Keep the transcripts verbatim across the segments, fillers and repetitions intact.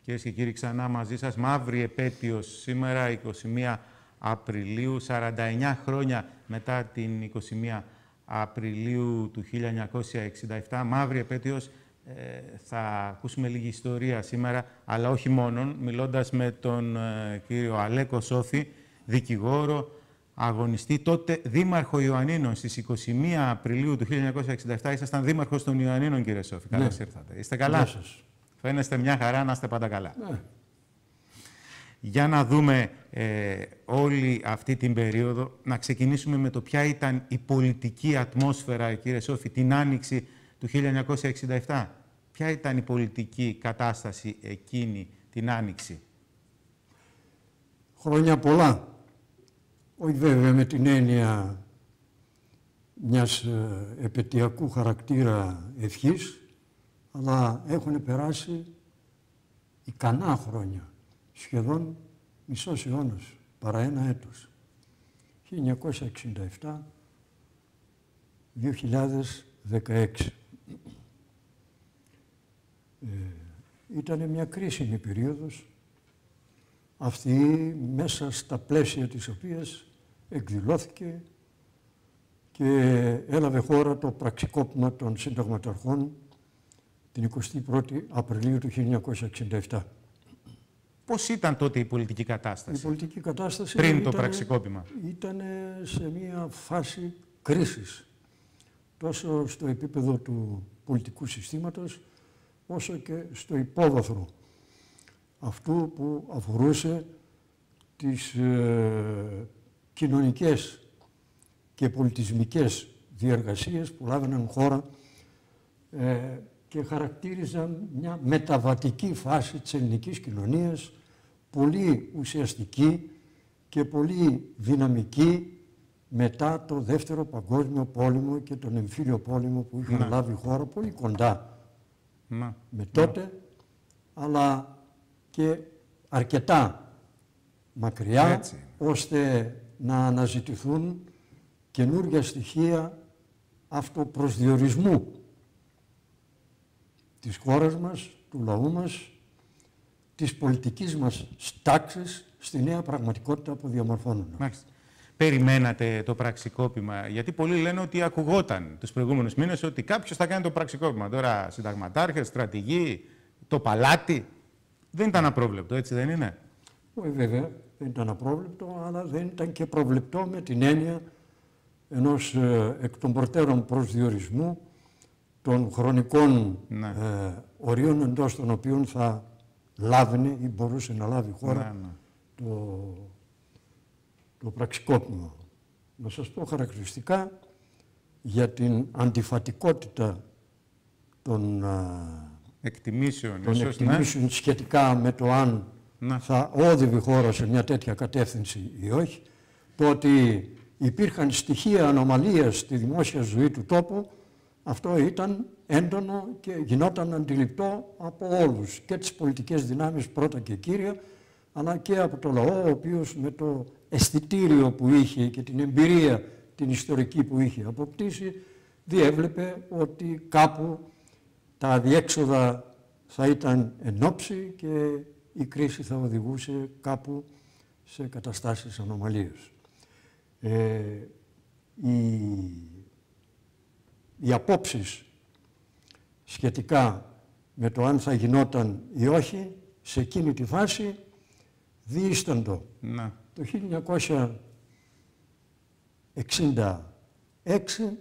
Κυρίες και κύριοι, ξανά μαζί σας. Μαύρη επέτειος σήμερα, εικοστή πρώτη Απριλίου, σαράντα εννιά χρόνια μετά την εικοστή πρώτη Απριλίου του χίλια εννιακόσια εξήντα επτά. Μαύρη επέτειος. Ε, θα ακούσουμε λίγη ιστορία σήμερα, αλλά όχι μόνον, μιλώντας με τον ε, κύριο Αλέκο Σόφη, δικηγόρο, αγωνιστή, τότε δήμαρχο Ιωαννίνων. Στις εικοστή πρώτη Απριλίου του χίλια εννιακόσια εξήντα επτά ήσασταν δήμαρχος των Ιωαννίνων, κύριε Σόφη. Ναι. Καλώς ήρθατε. Είστε καλά? Γεια σας. Φαίνεστε μια χαρά, να είστε πάντα καλά. Ναι. Για να δούμε ε, όλη αυτή την περίοδο, να ξεκινήσουμε με το ποια ήταν η πολιτική ατμόσφαιρα, κύριε Σόφη, την Άνοιξη του χίλια εννιακόσια εξήντα επτά. Ποια ήταν η πολιτική κατάσταση εκείνη την Άνοιξη? Χρόνια πολλά. Όχι βέβαια με την έννοια μιας ε, επετειακού χαρακτήρα ευχής, αλλά έχουν περάσει ικανά χρόνια, σχεδόν μισός αιώνας, παρά ένα έτος. χίλια εννιακόσια εξήντα επτά με δύο χιλιάδες δεκαέξι. Ε, ήταν μια κρίσιμη περίοδος, αυτή μέσα στα πλαίσια της οποίας εκδηλώθηκε και έλαβε χώρα το πραξικόπημα των συνταγματαρχών την εικοστή πρώτη Απριλίου του χίλια εννιακόσια εξήντα επτά. Πώς ήταν τότε η πολιτική κατάσταση? Η πολιτική κατάσταση πριν ήταν, το πραξικόπημα. Ήταν σε μια φάση κρίσης, τόσο στο επίπεδο του πολιτικού συστήματος, όσο και στο υπόβαθρο αυτού που αφορούσε τις ε, κοινωνικές και πολιτισμικές διεργασίες που λάβαιναν χώρα ε, και χαρακτήριζαν μια μεταβατική φάση της ελληνικής κοινωνίας, πολύ ουσιαστική και πολύ δυναμική μετά το Δεύτερο Παγκόσμιο Πόλεμο και τον Εμφύλιο Πόλεμο που είχαν να. λάβει χώρα πολύ κοντά να. με τότε, να. αλλά και αρκετά μακριά, έτσι, ώστε να αναζητηθούν καινούργια στοιχεία αυτοπροσδιορισμού της χώρας μας, του λαού μας, της πολιτικής μας τάξης στη νέα πραγματικότητα που διαμορφώνουμε. Μάλιστα. Περιμένατε το πραξικόπημα? Γιατί πολλοί λένε ότι ακουγόταν τους προηγούμενους μήνες ότι κάποιος θα κάνει το πραξικόπημα. Τώρα συνταγματάρχες, στρατηγοί, το παλάτι. Δεν ήταν απρόβλεπτο, έτσι δεν είναι? Όχι βέβαια, δεν ήταν απρόβλεπτο, αλλά δεν ήταν και προβλεπτό με την έννοια ενός ε, εκ των προτέρων προσδιορισμού των χρονικών ναι. ε, ορίων εντός των οποίων θα λάβαινε ή μπορούσε να λάβει χώρα ναι, ναι. το, το πραξικόπημα. Να σας πω χαρακτηριστικά για την αντιφατικότητα των εκτιμήσεων, των ίσως, εκτιμήσεων ναι. σχετικά με το αν ναι. θα όδευε η χώρα σε μια τέτοια κατεύθυνση ή όχι, το ότι υπήρχαν στοιχεία ανομαλίας στη δημόσια ζωή του τόπου, αυτό ήταν έντονο και γινόταν αντιληπτό από όλους, και τις πολιτικές δυνάμεις πρώτα και κύρια, αλλά και από το λαό, ο οποίος με το αισθητήριο που είχε και την εμπειρία την ιστορική που είχε αποκτήσει, διέβλεπε ότι κάπου τα αδιέξοδα θα ήταν ενόψει και η κρίση θα οδηγούσε κάπου σε καταστάσεις ανομαλίας. Ε, οι, οι απόψεις σχετικά με το αν θα γινόταν ή όχι σε εκείνη τη φάση διήσταντο. Να. Το χίλια εννιακόσια εξήντα έξι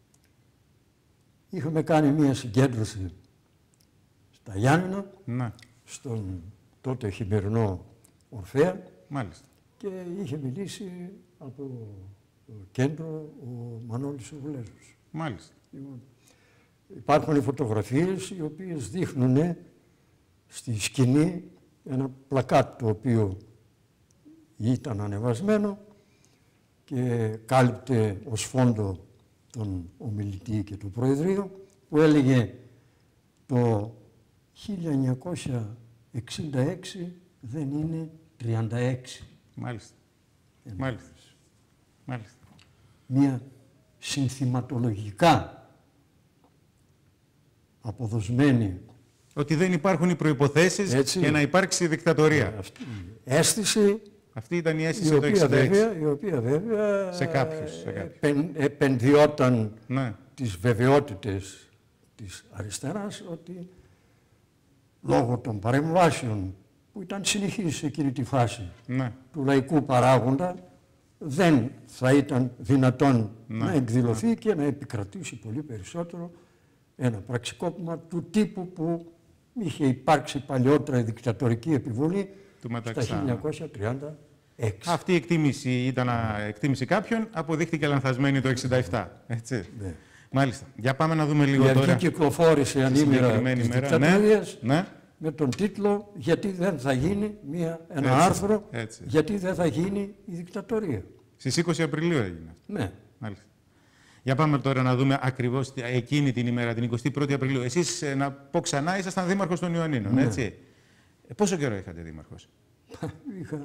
είχαμε κάνει μία συγκέντρωση στα Γιάννενα, να. στον τότε χειμερινό Ορφέα. Μάλιστα. Και είχε μιλήσει από το κέντρο ο Μανώλης ο Βουλέζος. Μάλιστα. Υπάρχουν οι φωτογραφίες οι οποίες δείχνουν στη σκηνή ένα πλακάτ το οποίο ήταν ανεβασμένο και κάλυπτε ως φόντο τον ομιλητή και του Προεδρείου, που έλεγε το χίλια εννιακόσια εξήντα έξι δεν είναι τριάντα έξι. Μάλιστα. Μάλιστα. Μάλιστα. Μια συνθηματολογικά αποδοσμένη Ότι δεν υπάρχουν οι προϋποθέσεις για να υπάρξει δικτατορία. Αυτή η αίσθηση... Αυτή ήταν η αίσθηση το εξήντα έξι. Βέβαια, η οποία βέβαια σε κάποιους, σε κάποιους. Επεν, επενδυόταν ναι. τις βεβαιότητες της αριστεράς ότι λόγω των παρεμβάσεων που ήταν συνεχείς σε εκείνη τη φάση ναι. του λαϊκού παράγοντα δεν θα ήταν δυνατόν ναι. να εκδηλωθεί ναι. και να επικρατήσει πολύ περισσότερο ένα πραξικόπημα του τύπου που είχε υπάρξει παλιότερα η δικτατορική επιβολή στα χίλια εννιακόσια τριάντα έξι. Αυτή η εκτίμηση ήταν εκτίμηση κάποιων, αποδείχτηκε λανθασμένη το εξήντα επτά. Έτσι. Ναι. Μάλιστα. Για πάμε να δούμε λίγο η τώρα. Η αρχή κυκλοφόρησε ανήμερα της δικτατορίας ναι. ναι. με τον τίτλο «Γιατί δεν θα γίνει μια, ένα έτσι, άρθρο, έτσι. γιατί δεν θα γίνει η δικτατορία». Στις είκοσι Απριλίου έγινε. Ναι. Μάλιστα. Για πάμε τώρα να δούμε ακριβώς εκείνη την ημέρα, την εικοστή πρώτη Απριλίου. Εσείς, να πω ξανά, ήσασταν δήμαρχος των Ιωαννίνων, ναι. έτσι. Ε, πόσο καιρό είχατε δήμαρχος? Είχα...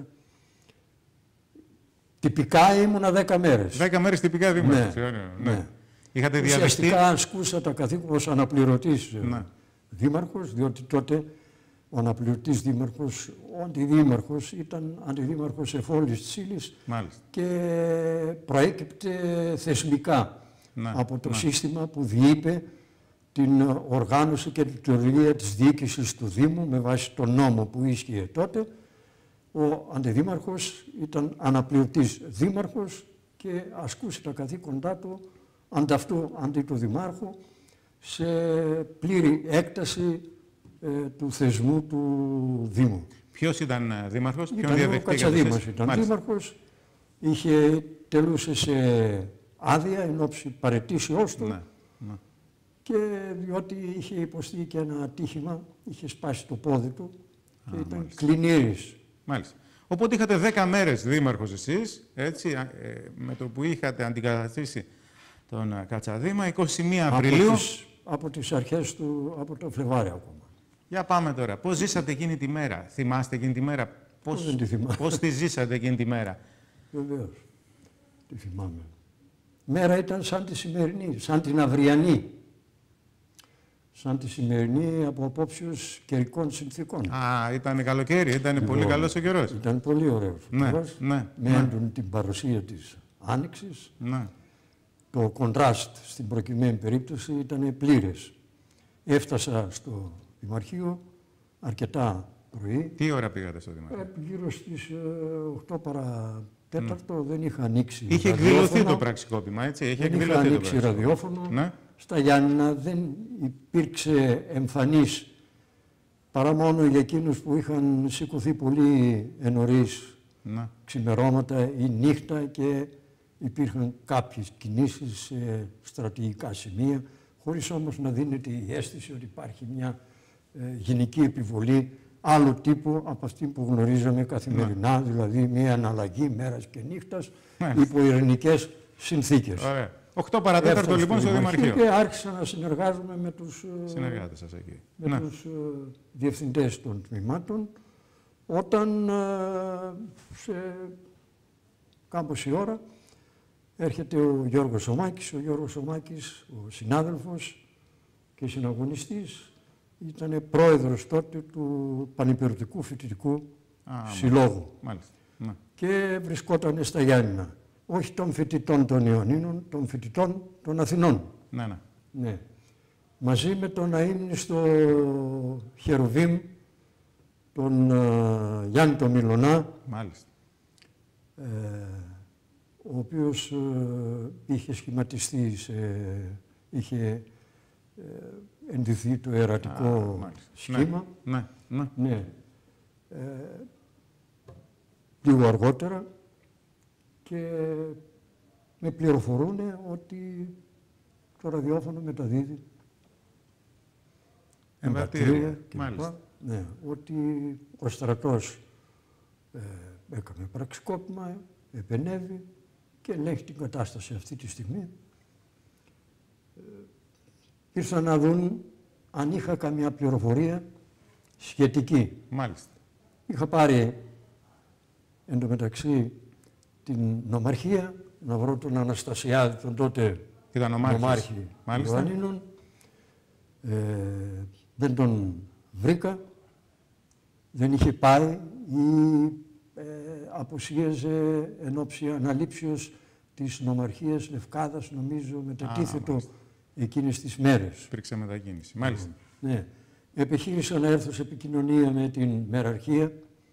Τυπικά ήμουνα δέκα μέρες. Δέκα μέρες τυπικά δήμαρχος. Ναι. Ναι. ναι. Είχατε διαδεχτεί... Ουσιαστικά ασκούσα τα καθήκοντα ως αναπληρωτής ναι. δήμαρχος, διότι τότε ο αναπληρωτής δήμαρχος, ο αντιδήμαρχος, ήταν αντιδήμαρχος εφόλης της ύλης και προέκυπτε θεσμικά ναι. από το ναι. σύστημα που διείπε την οργάνωση και την λειτουργία της διοίκησης του Δήμου με βάση τον νόμο που ίσχυε τότε. Ο αντιδήμαρχος ήταν αναπληρωτής δήμαρχος και ασκούσε τα καθήκοντά του ανταυτού αντί του δημάρχου σε πλήρη έκταση ε, του θεσμού του Δήμου. Ποιος ήταν δήμαρχος, ποιον διαδεχτήκατε? Ο Κατσαδήμος ήταν Μάλιστα. δήμαρχος, είχε, τελούσε σε άδεια εν ώψη παραιτήσεώς του ναι, ναι. και διότι είχε υποστεί και ένα ατύχημα, είχε σπάσει το πόδι του και Α, ήταν μάλιστα. κλινήρης. Μάλιστα. Οπότε είχατε δέκα μέρες δήμαρχος εσείς, έτσι, ε, με το που είχατε αντικαταστήσει τον Κατσαδήμα, εικοστή πρώτη Απριλίου. Από τις, από τις αρχές του, από το Φλεβάρι ακόμα. Για πάμε τώρα. Πώς ζήσατε εκείνη τη μέρα? Θυμάστε εκείνη τη μέρα? Πώς, δεν τη θυμάμαι. Πώς τη ζήσατε εκείνη τη μέρα? Βεβαίως. Τη θυμάμαι. Μέρα ήταν σαν τη σημερινή, σαν την αυριανή. Σαν τη σημερινή από απόψεως καιρικών συνθήκων. Α, ήταν καλοκαίρι, ήταν λοιπόν, πολύ καλός ο καιρός. Ήταν πολύ ωραίος ο ναι, καιρός, ναι, με ναι. έντονη την παρουσία της άνοιξης. Ναι. Το κοντράστ στην προκειμένη περίπτωση ήταν πλήρες. Έφτασα στο Δημαρχείο αρκετά πρωί. Τι ώρα πήγατε στο Δημαρχείο? Ε, γύρω στις οκτώ παρά τέταρτο, mm. δεν είχα ανοίξει Είχε εκδηλωθεί το πραξικόπημα, έτσι. Είχε δεν είχα ανοίξει ραδιόφωνο. Ναι. Στα Γιάννηνα δεν υπήρξε εμφανής παρά μόνο για εκείνους που είχαν σηκωθεί πολύ ενωρίς ναι. ξημερώματα ή νύχτα και υπήρχαν κάποιες κινήσεις σε στρατηγικά σημεία, χωρίς όμως να δίνεται η αίσθηση ότι υπάρχει μια ε, γενική επιβολή άλλου τύπου από αυτή που γνωρίζαμε καθημερινά, ναι. δηλαδή μια αναλλαγή μέρας και νύχτας ναι. υπό ειρηνικές συνθήκες. Ωραία. οκτώ παρά τέταρτο λοιπόν στο Δημαρχείο. Και άρχισα να συνεργάζομαι με τους, συνεργάτες σας εκεί. Με ναι. τους uh, διευθυντές των τμήματων, όταν uh, σε κάμποση ώρα έρχεται ο Γιώργος Σωμάκης. Ο Γιώργος Σωμάκης, ο συνάδελφος και συναγωνιστής, ήταν πρόεδρος τότε του Πανυπηρωτικού Φοιτητικού Α, Συλλόγου. Μάλιστα. Ναι. Και βρισκόταν στα Γιάννηνα. Όχι των φοιτητών των Ιωαννίνων, των φοιτητών των Αθηνών. Ναι, ναι. ναι. Μαζί με τον αείμνηστο Χερουβίμ, τον uh, Γιάννη τον Μιλωνά, Μάλιστα. Ε, ο οποίος uh, είχε σχηματιστεί, σε, είχε ε, ενδυθεί το ερατικό Α, σχήμα. Ναι, ναι. ναι. ναι. Ε, λίγο αργότερα και με πληροφορούν ότι το ραδιόφωνο μεταδίδει εμβατήρια και μάλιστα. Ναι, ότι ο στρατός ε, έκανε πραξικόπημα, επενέβη και ελέγχει την κατάσταση αυτή τη στιγμή. Ε, ήρθαν να δουν αν είχα καμία πληροφορία σχετική. Μάλιστα. Είχα πάρει εν τω μεταξύ την νομαρχία, να βρω τον Αναστασιάδη, τον τότε νομάρχη Ιωαννίνων. Ε, δεν τον βρήκα, δεν είχε πάει ή ε, απουσίαζε εν ώψη αναλήψεως της νομαρχίας Λευκάδας, νομίζω, μετατίθετο εκείνες τις μέρες. Υπήρξε μετακίνηση. Μάλιστα. Ναι. Επιχείρησα να έρθω σε επικοινωνία με την μεραρχία,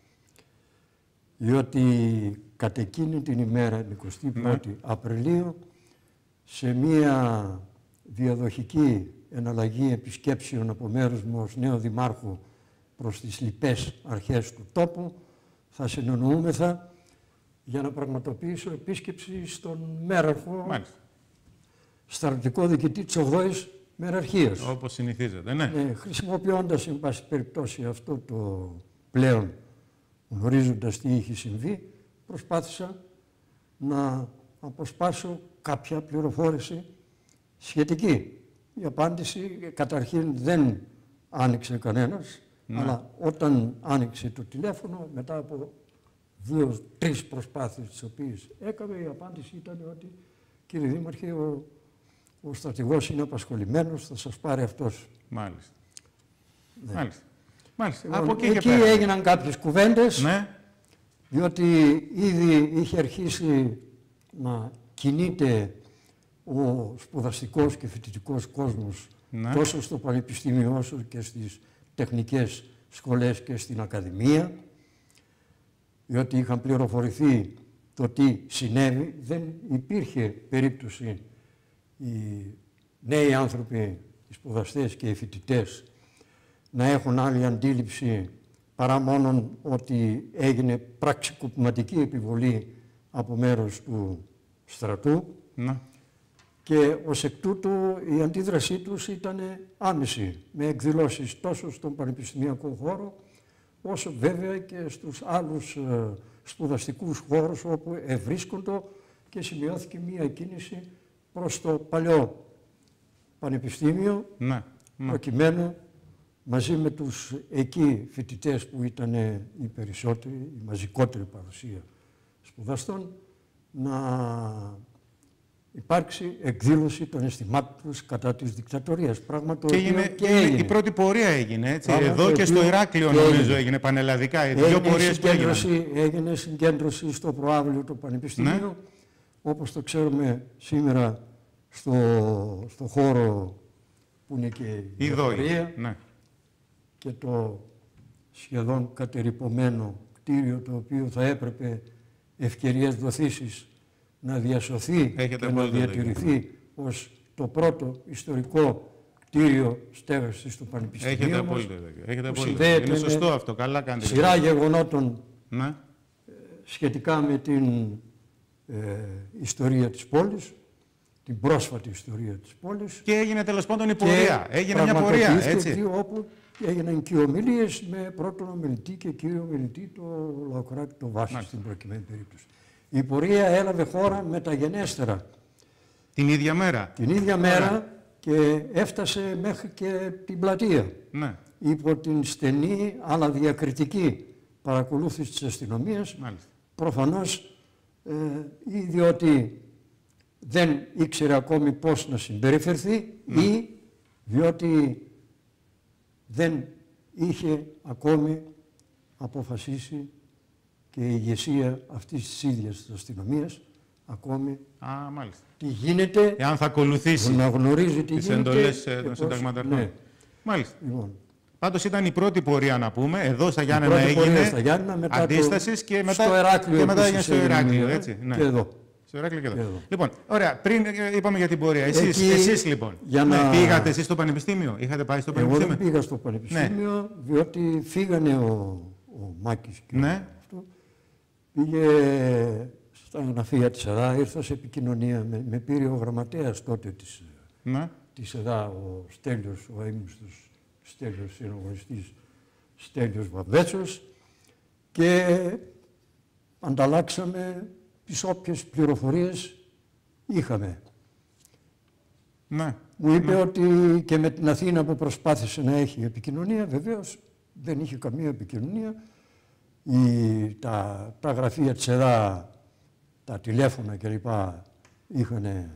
διότι κατ' εκείνη την ημέρα, την εικοστή πρώτη ναι. Απριλίου, σε μία διαδοχική εναλλαγή επισκέψεων από μέρους μου ως νέο δημάρχου προς τις λοιπές αρχές του τόπου, θα συνεννοούμεθα για να πραγματοποιήσω επίσκεψη στον μέραρχο, Μάλιστα. στρατιωτικό διοικητή της ογδόης Μεραρχίας. Όπως συνηθίζεται, ναι. Ε, χρησιμοποιώντας, εν πάση περιπτώσει, αυτό το πλέον, γνωρίζοντας τι είχε συμβεί, προσπάθησα να αποσπάσω κάποια πληροφόρηση σχετική. Η απάντηση καταρχήν δεν άνοιξε κανένας, ναι. Αλλά όταν άνοιξε το τηλέφωνο, μετά από δύο-τρεις προσπάθειες τις οποίες έκαμε, η απάντηση ήταν ότι κύριε Δήμαρχε, ο, ο στρατηγός είναι απασχολημένος, θα σας πάρει αυτός. Μάλιστα. Ναι. Μάλιστα. Μάλιστα. Λοιπόν, από εκεί εκεί πέρα. έγιναν κάποιες κουβέντες, ναι. Διότι ήδη είχε αρχίσει να κινείται ο σπουδαστικός και φοιτητικός κόσμος ναι. Τόσο στο Πανεπιστήμιο όσο και στις τεχνικές σχολές και στην Ακαδημία, διότι είχαν πληροφορηθεί το τι συνέβη. Δεν υπήρχε περίπτωση οι νέοι άνθρωποι, οι σπουδαστές και οι φοιτητές να έχουν άλλη αντίληψη παρά μόνον ότι έγινε πραξικοπηματική επιβολή από μέρος του στρατού. Να. Και ως εκ τούτου η αντίδρασή τους ήταν άμεση, με εκδηλώσεις τόσο στον πανεπιστημιακό χώρο, όσο βέβαια και στους άλλους ε, σπουδαστικούς χώρους όπου ευρίσκοντο και σημειώθηκε μία κίνηση προς το παλιό πανεπιστήμιο, να, να. προκειμένου μαζί με τους εκεί φοιτητές που ήταν οι περισσότεροι, η μαζικότερη παρουσία σπουδαστών, να υπάρξει εκδήλωση των αισθημάτων τους κατά της δικτατορίας. Πράγμα το και, οποίο έγινε, και έγινε. Η πρώτη πορεία έγινε, έτσι. Πράγμα Εδώ και στο Ηράκλειο και νομίζω έγινε. έγινε πανελλαδικά. Οι έγινε δύο πορείες που έγιναν. Έγινε συγκέντρωση στο προάβλιο του Πανεπιστημίου, ναι. Όπως το ξέρουμε σήμερα στο, στο χώρο που είναι και η Δοφορία, ναι. Και το σχεδόν κατερρυπωμένο κτίριο, το οποίο θα έπρεπε ευκαιρίες δοθήσεις να διασωθεί Έχετε και να διατηρηθεί ως το πρώτο ιστορικό κτίριο στέγασης του Πανεπιστημίου. Έχετε απόλυτο. Έχετε απόλυτο. Είναι σωστό αυτό. Καλά κάνετε. Σειρά γεγονότων ναι. σχετικά με την ε, ιστορία της πόλης, την πρόσφατη ιστορία της πόλης. Και έγινε τέλος πάντων η πορεία. Έγινε μια πορεία, έτσι. Όπου έγιναν και ομιλίες με πρώτον ομιλητή και κύριο ομιλητή το Λαοκράτη το Βάση στην προκειμένη περίπτωση. Η πορεία έλαβε χώρα μεταγενέστερα. Την ίδια μέρα. Την ίδια μέρα και έφτασε μέχρι και την πλατεία. Ναι. Υπό την στενή αλλά διακριτική παρακολούθηση της αστυνομίας. Μάλιστα. Προφανώς ε, ή διότι δεν ήξερε ακόμη πώς να συμπεριφερθεί ναι. Ή διότι δεν είχε ακόμη αποφασίσει και η ηγεσία αυτής της ίδιας της αστυνομίας ακόμη Α, μάλιστα. τι γίνεται, εάν θα ακολουθήσει να γνωρίζει τι τις γίνεται, εντολές των συνταγματαρχών. Ναι. Μάλιστα. Λοιπόν. Πάντως ήταν η πρώτη πορεία να πούμε, εδώ στα Γιάννενα έγινε στα Γιάννενα, μετά αντίστασης το... και μετά, στο Ηράκλειο, και μετά έγινε στο Ηράκλειο, έτσι. Ναι. Και εδώ. Στο Ηράκλειο και εδώ. Και εδώ. Λοιπόν, ωραία, πριν είπαμε για την πορεία. Εσείς, Εκεί, εσείς λοιπόν, για να... ναι, πήγατε εσείς στο Πανεπιστήμιο, είχατε πάει στο Εγώ Πανεπιστήμιο. Εγώ δεν πήγα στο Πανεπιστήμιο, ναι. Διότι φύγανε ο, ο Μάκης και ναι. αυτό. Πήγε στα γραφεία της ΕΔΑ, ήρθα σε επικοινωνία, με, με πήρε ο γραμματέας τότε της, ναι. της ΕΔΑ, ο Στέλιος, ο αείμνηστος Στέλιος, συναγωνιστής Στέλιος Βαμβέτσος, και ανταλλάξαμε τις όποιες πληροφορίες είχαμε. Ναι. Μου είπε ναι. ότι και με την Αθήνα που προσπάθησε να έχει επικοινωνία, βεβαίως δεν είχε καμία επικοινωνία. Η, τα, τα γραφεία της ΕΔΑ, τα τηλέφωνα κλπ. Είχαν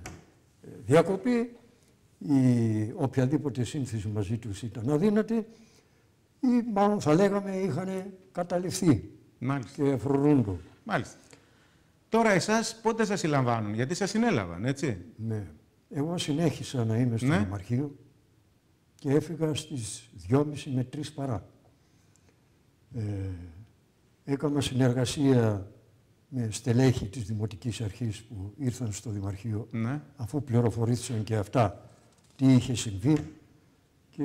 διακοπεί. Η οποιαδήποτε σύνθεση μαζί τους ήταν αδύνατη. ή μάλλον θα λέγαμε είχαν καταληφθεί. Μάλιστα. Και φρουρούντο. Μάλιστα. Τώρα εσάς πότε σας συλλαμβάνουν, γιατί σας συνέλαβαν, έτσι? Ναι. Εγώ συνέχισα να είμαι στο ναι. Δημαρχείο και έφυγα στις δυόμιση με τρεις παρά. Ε, έκανα συνεργασία με στελέχη της Δημοτικής Αρχής που ήρθαν στο Δημαρχείο, ναι. αφού πληροφορήθησαν και αυτά τι είχε συμβεί, και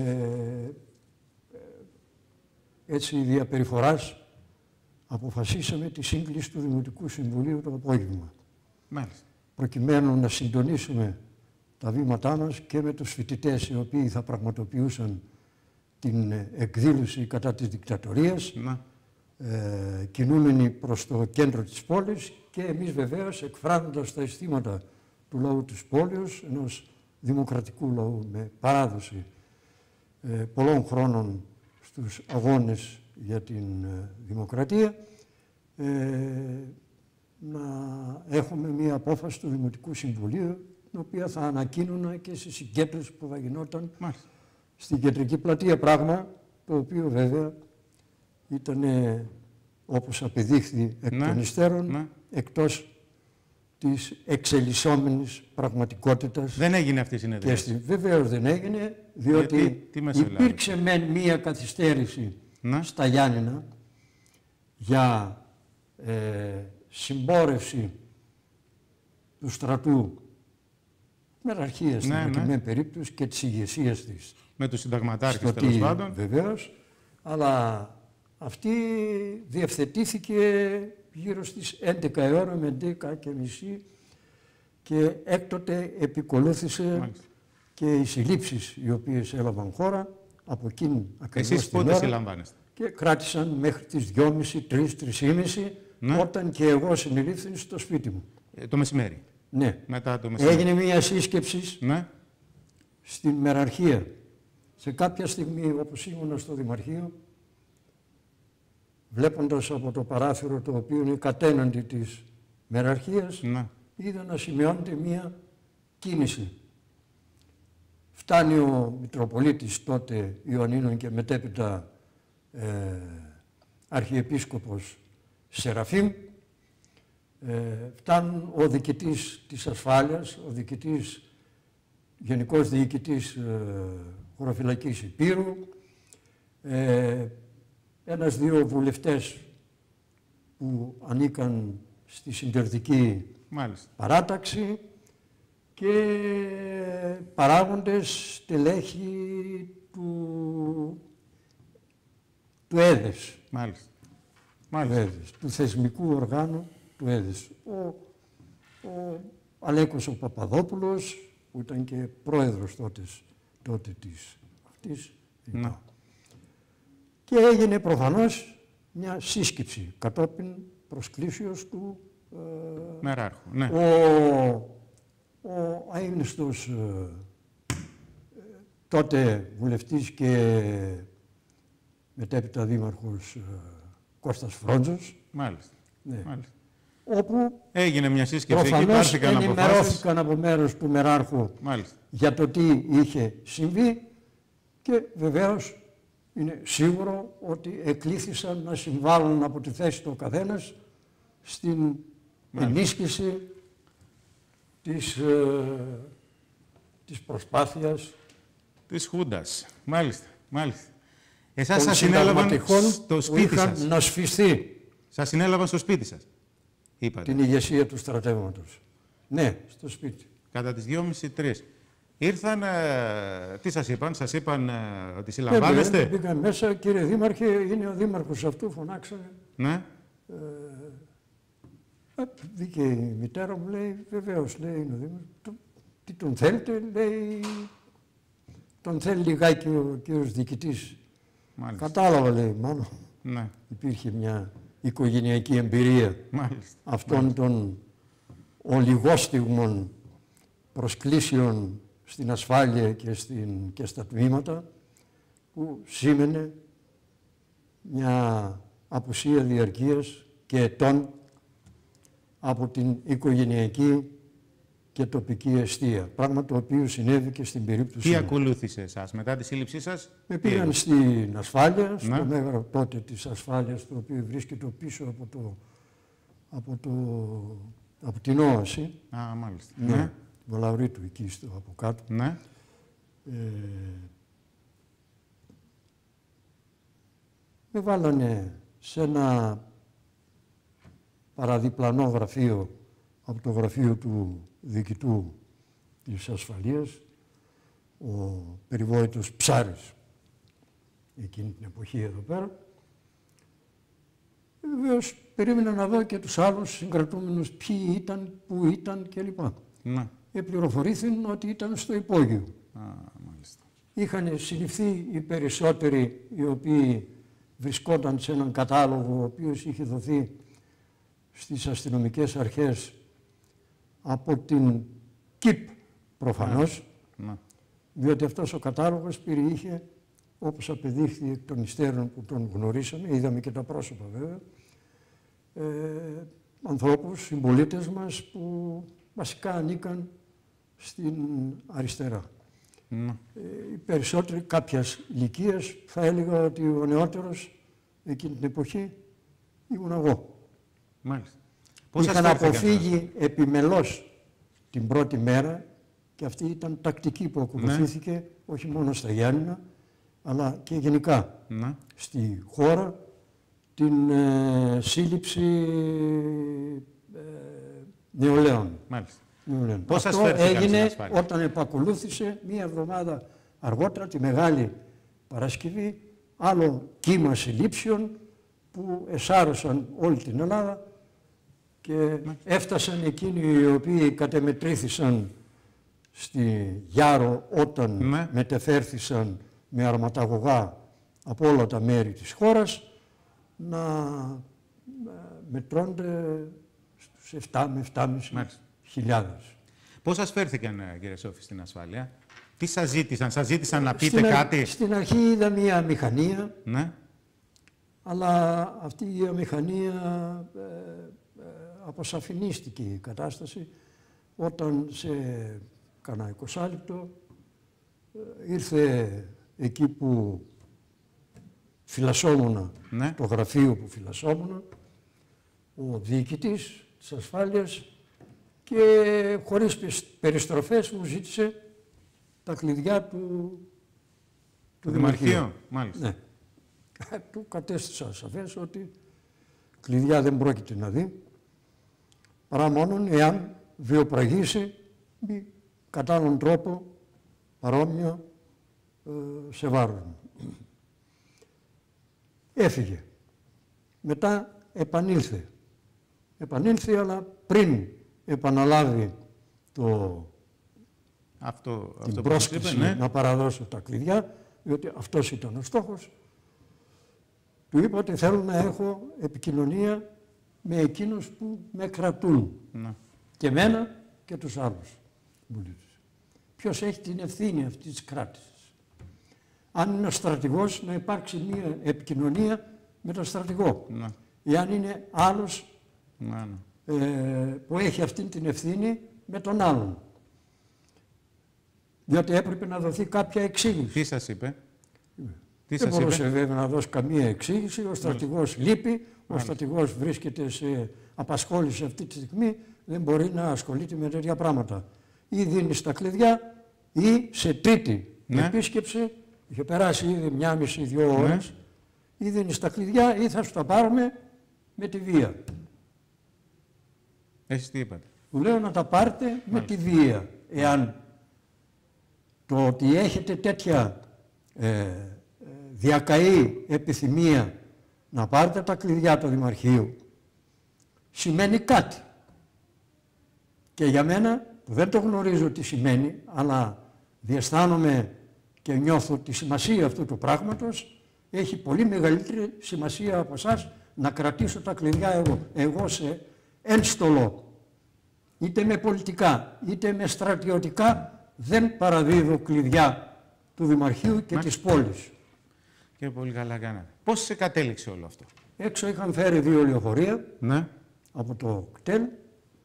έτσι διαπεριφοράς αποφασίσαμε τη σύγκληση του Δημοτικού Συμβουλίου το απόγευμα. Μάλιστα. Προκειμένου να συντονίσουμε τα βήματά μας και με τους φοιτητές οι οποίοι θα πραγματοποιούσαν την εκδήλωση κατά της δικτατορίας, να. ε, κινούμενοι προς το κέντρο της πόλης, και εμείς βεβαίως εκφράζοντας τα αισθήματα του λαού της πόλης, ενός δημοκρατικού λαού με παράδοση ε, πολλών χρόνων στους αγώνες για την ε, δημοκρατία, ε, να έχουμε μία απόφαση του Δημοτικού Συμβουλίου, την οποία θα ανακοίνωνα και στη συγκέντρωση που θα γινόταν Μάλιστα. στην κεντρική πλατεία, πράγμα το οποίο βέβαια ήταν, όπως απεδείχθη εκ ναι. των υστέρων, ναι. εκτός της εξελισσόμενης πραγματικότητας. Δεν έγινε αυτή η συνεδρίαση. Βεβαίως δεν έγινε, διότι Γιατί, υπήρξε μεν μία καθυστέρηση ναι. στα Γιάννηνα για ε, συμπόρευση του στρατού μεραρχίας στην προκειμένη ναι, ναι. περίπτωση και της ηγεσίας της. Με τους συνταγματάρχες τέλος πάντων. Βεβαίως, αλλά αυτή διευθετήθηκε γύρω στις έντεκα η ώρα με έντεκα και μισή, και έκτοτε επικολούθησε Μάλιστα. και οι συλλήψεις οι οποίες έλαβαν χώρα από εκείνη ακριβώς Εσείς πότε συλλαμβάνεστε? Και κράτησαν μέχρι τις δυόμιση, τρεις, τρεις και μισή, ναι. όταν και εγώ συνελήφθη στο σπίτι μου. Ε, το μεσημέρι. Ναι. Μετά το μεσημέρι. Έγινε μια σύσκεψη ναι. στην μεραρχία. Σε κάποια στιγμή, όπως ήμουν στο Δημαρχείο, βλέποντας από το παράθυρο το οποίο είναι κατέναντι της μεραρχίας, ναι. είδα να σημειώνεται μια κίνηση. Φτάνει ο Μητροπολίτης τότε Ιωαννίνων και μετέπειτα ε, Αρχιεπίσκοπος Σεραφείμ, ε, φτάνουν ο διοικητής της ασφάλειας, ο διοικητής, γενικός διοικητής ε, χωροφυλακής Υπήρου, ε, ένας-δύο βουλευτές που ανήκαν στη συντηρητική Μάλιστα. παράταξη και παράγοντες στελέχη του, του ΕΔΕΣ. Μάλιστα. Μάλιστα. Του, ΕΔΕΣ, του θεσμικού οργάνου του ΕΔΕΣ. Ο, ο Αλέκος ο Παπαδόπουλος, που ήταν και πρόεδρος τότε, τότε της αυτής. Ναι. Και έγινε προφανώς μια σύσκεψη κατόπιν προσκλήσεως του ε, Μεράρχου. Ναι. Ο, ο αείμνηστος ε, τότε βουλευτής και μετέπειτα δήμαρχος ε, Κώστας Φρόντζος. Μάλιστα. Ναι. Μάλιστα. Όπου έγινε μια σύσκεψη εκεί, προφανώς ενημερώθηκαν από μέρος του Μεράρχου Μάλιστα. για το τι είχε συμβεί, και βεβαίως είναι σίγουρο ότι εκλήθησαν να συμβάλλουν από τη θέση του ο καθένας στην Μάλιστα. ενίσχυση της, ε, της προσπάθειας της Χούντας. Μάλιστα. Μάλιστα. Εσάς σας συνέλαβαν στο σπίτι σας. Να σφιστεί. Σας συνέλαβαν στο σπίτι σας. Είπατε. Την ηγεσία του στρατεύματος. Ναι, στο σπίτι. Κατά τις δυόμιση τρεις. Ήρθαν, ε, τι σας είπαν, σας είπαν ε, ότι συλλαμβάνεστε. Μπήκαν μέσα, κύριε Δήμαρχε, είναι ο δήμαρχος αυτού, φωνάξανε. Ναι. Ε, Βγήκε η μητέρα μου, λέει, βεβαίως, λέει, είναι ο δήμαρχος. Τι τον θέλετε, λέει, τον θέλει λιγάκι ο κύριος διοικητής. Μάλιστα. Κατάλαβα, λέει, μόνο. Ναι. Υπήρχε μια οικογενειακή εμπειρία Μάλιστα. αυτών Μάλιστα. των ολιγόστιγμων προσκλήσεων στην ασφάλεια και, στην, και στα τμήματα, που σήμαινε μια απουσία διαρκείας και ετών από την οικογενειακή και τοπική εστία. Πράγμα το οποίο συνέβη και στην περίπτωση. Τι ακολούθησε εσάς μετά τη σύλληψή σας? Με πήγαν στην ασφάλεια, στο Ναι. μέγαρο τότε της ασφάλειας, το οποίο βρίσκεται πίσω από, το, από, το, από την όαση. Α, μάλιστα. Ναι. Ναι. Βολαωρίτου εκεί στο, από κάτω. Ναι. Ε, με βάλανε σε ένα παραδιπλανό γραφείο από το γραφείο του διοικητού της ασφαλείας, ο περιβόητος Ψάρης, εκείνη την εποχή εδώ πέρα. Βεβαίως περίμενα να δω και τους άλλους συγκρατούμενους ποιοι ήταν, πού ήταν κλπ. Ναι. Επληροφορήθηκαν ότι ήταν στο υπόγειο. Α, μάλιστα. Είχαν συλληφθεί οι περισσότεροι οι οποίοι βρισκόταν σε έναν κατάλογο ο οποίος είχε δοθεί στις αστυνομικές αρχές από την ΚΙΠ προφανώς, Ναι. διότι αυτός ο κατάλογος περιείχε, όπως απεδείχθη εκ των υστέρων που τον γνωρίσαμε, είδαμε και τα πρόσωπα βέβαια, ε, ανθρώπους, συμπολίτες μας που βασικά ανήκαν στην αριστερά. Ναι. Ε, οι περισσότεροι κάποιας ηλικίας, θα έλεγα ότι ο νεότερος εκείνη την εποχή ήμουν εγώ. Μάλιστα. Πώς Είχαν σας φέρθηκαν αποφύγει επιμελώς την πρώτη μέρα και αυτή ήταν τακτική που ακολουθήθηκε, ναι, όχι μόνο στα Γιάννηνα, αλλά και γενικά ναι. στη χώρα, την ε, σύλληψη ε, νεολαίων. Μάλιστα. νεολαίων. Πώς σας Αυτό φέρθηκαν στην έγινε ασφάλεια? όταν επακολούθησε μία εβδομάδα αργότερα, τη Μεγάλη Παρασκευή, άλλο κύμα συλλήψεων που εσάρωσαν όλη την Ελλάδα και ναι, έφτασαν εκείνοι οι οποίοι κατεμετρήθησαν στη Γιάρο όταν ναι, μετεφέρθησαν με αρματαγωγά από όλα τα μέρη της χώρας να μετρώνται στους επτά με επτάμισι χιλιάδες. Πώς σας φέρθηκαν, κύριε Σόφη, στην ασφάλεια? Τι σας ζήτησαν? Σας ζήτησαν να πείτε στην κάτι? Α, στην αρχή είδα μια μηχανία, ναι, αλλά αυτή η μηχανία ε, ε, αποσαφηνίστηκε η κατάσταση όταν σε κανένα εικοσάλεπτο ε, ήρθε εκεί που φυλασσόμουνα, ναι, το γραφείο που φυλασσόμουνα, ο διοικητής της ασφάλειας και χωρίς περιστροφές μου ζήτησε τα κλειδιά του, του Δημαρχείου. Μάλιστα. Ναι. Του κατέστησα σαφές ότι κλειδιά δεν πρόκειται να δει, παρά μόνον εάν βιοπραγήσει με κατά άλλον τρόπο παρόμοιο ε, σε βάρος μου. Έφυγε. Μετά επανήλθε. Επανήλθε, αλλά πριν επαναλάβει το, αυτό, την αυτό πρόσκληση είπε, ναι, να παραδώσω τα κλειδιά, διότι αυτός ήταν ο στόχος. Του είπα ότι θέλω να έχω επικοινωνία με εκείνους που με κρατούν. Ναι. Και εμένα και τους άλλους πολίτες. Ποιος έχει την ευθύνη αυτής της κράτησης? Αν είναι ο στρατηγός, να υπάρξει μια επικοινωνία με τον στρατηγό. Ναι. Εάν είναι άλλος, ναι, ναι, ε, που έχει αυτή την ευθύνη, με τον άλλον. Διότι έπρεπε να δοθεί κάποια εξήγηση. Τι σας είπε? Τι δεν μπορούσε βέβαια να δώσει καμία εξήγηση. Ο στρατηγός λείπει, ο στρατηγός βρίσκεται σε απασχόληση αυτή τη στιγμή, δεν μπορεί να ασχολείται με τέτοια πράγματα. Ή δίνει τα κλειδιά ή σε τρίτη, ναι, επίσκεψη, είχε περάσει ήδη μια μισή, δύο ώρες, ναι, ή δίνει τα κλειδιά ή θα σου τα πάρουμε με τη βία. Εσείς τι είπατε? Του λέω να τα πάρετε με Μάλιστα. τη βία. Εάν το ότι έχετε τέτοια ε, διακαή επιθυμία να πάρετε τα κλειδιά του Δημαρχείου, σημαίνει κάτι. Και για μένα, που δεν το γνωρίζω τι σημαίνει, αλλά διαισθάνομαι και νιώθω τη σημασία αυτού του πράγματος, έχει πολύ μεγαλύτερη σημασία από εσάς να κρατήσω τα κλειδιά εγώ. Εγώ σε ένστολο, είτε με πολιτικά, είτε με στρατιωτικά, δεν παραδίδω κλειδιά του Δημαρχείου και Μα... της πόλης. Και πολύ καλά κάνατε. Πώς σε κατέληξε όλο αυτό? Έξω είχαν φέρει δύο λεωφορεία, ναι, από το κτέλ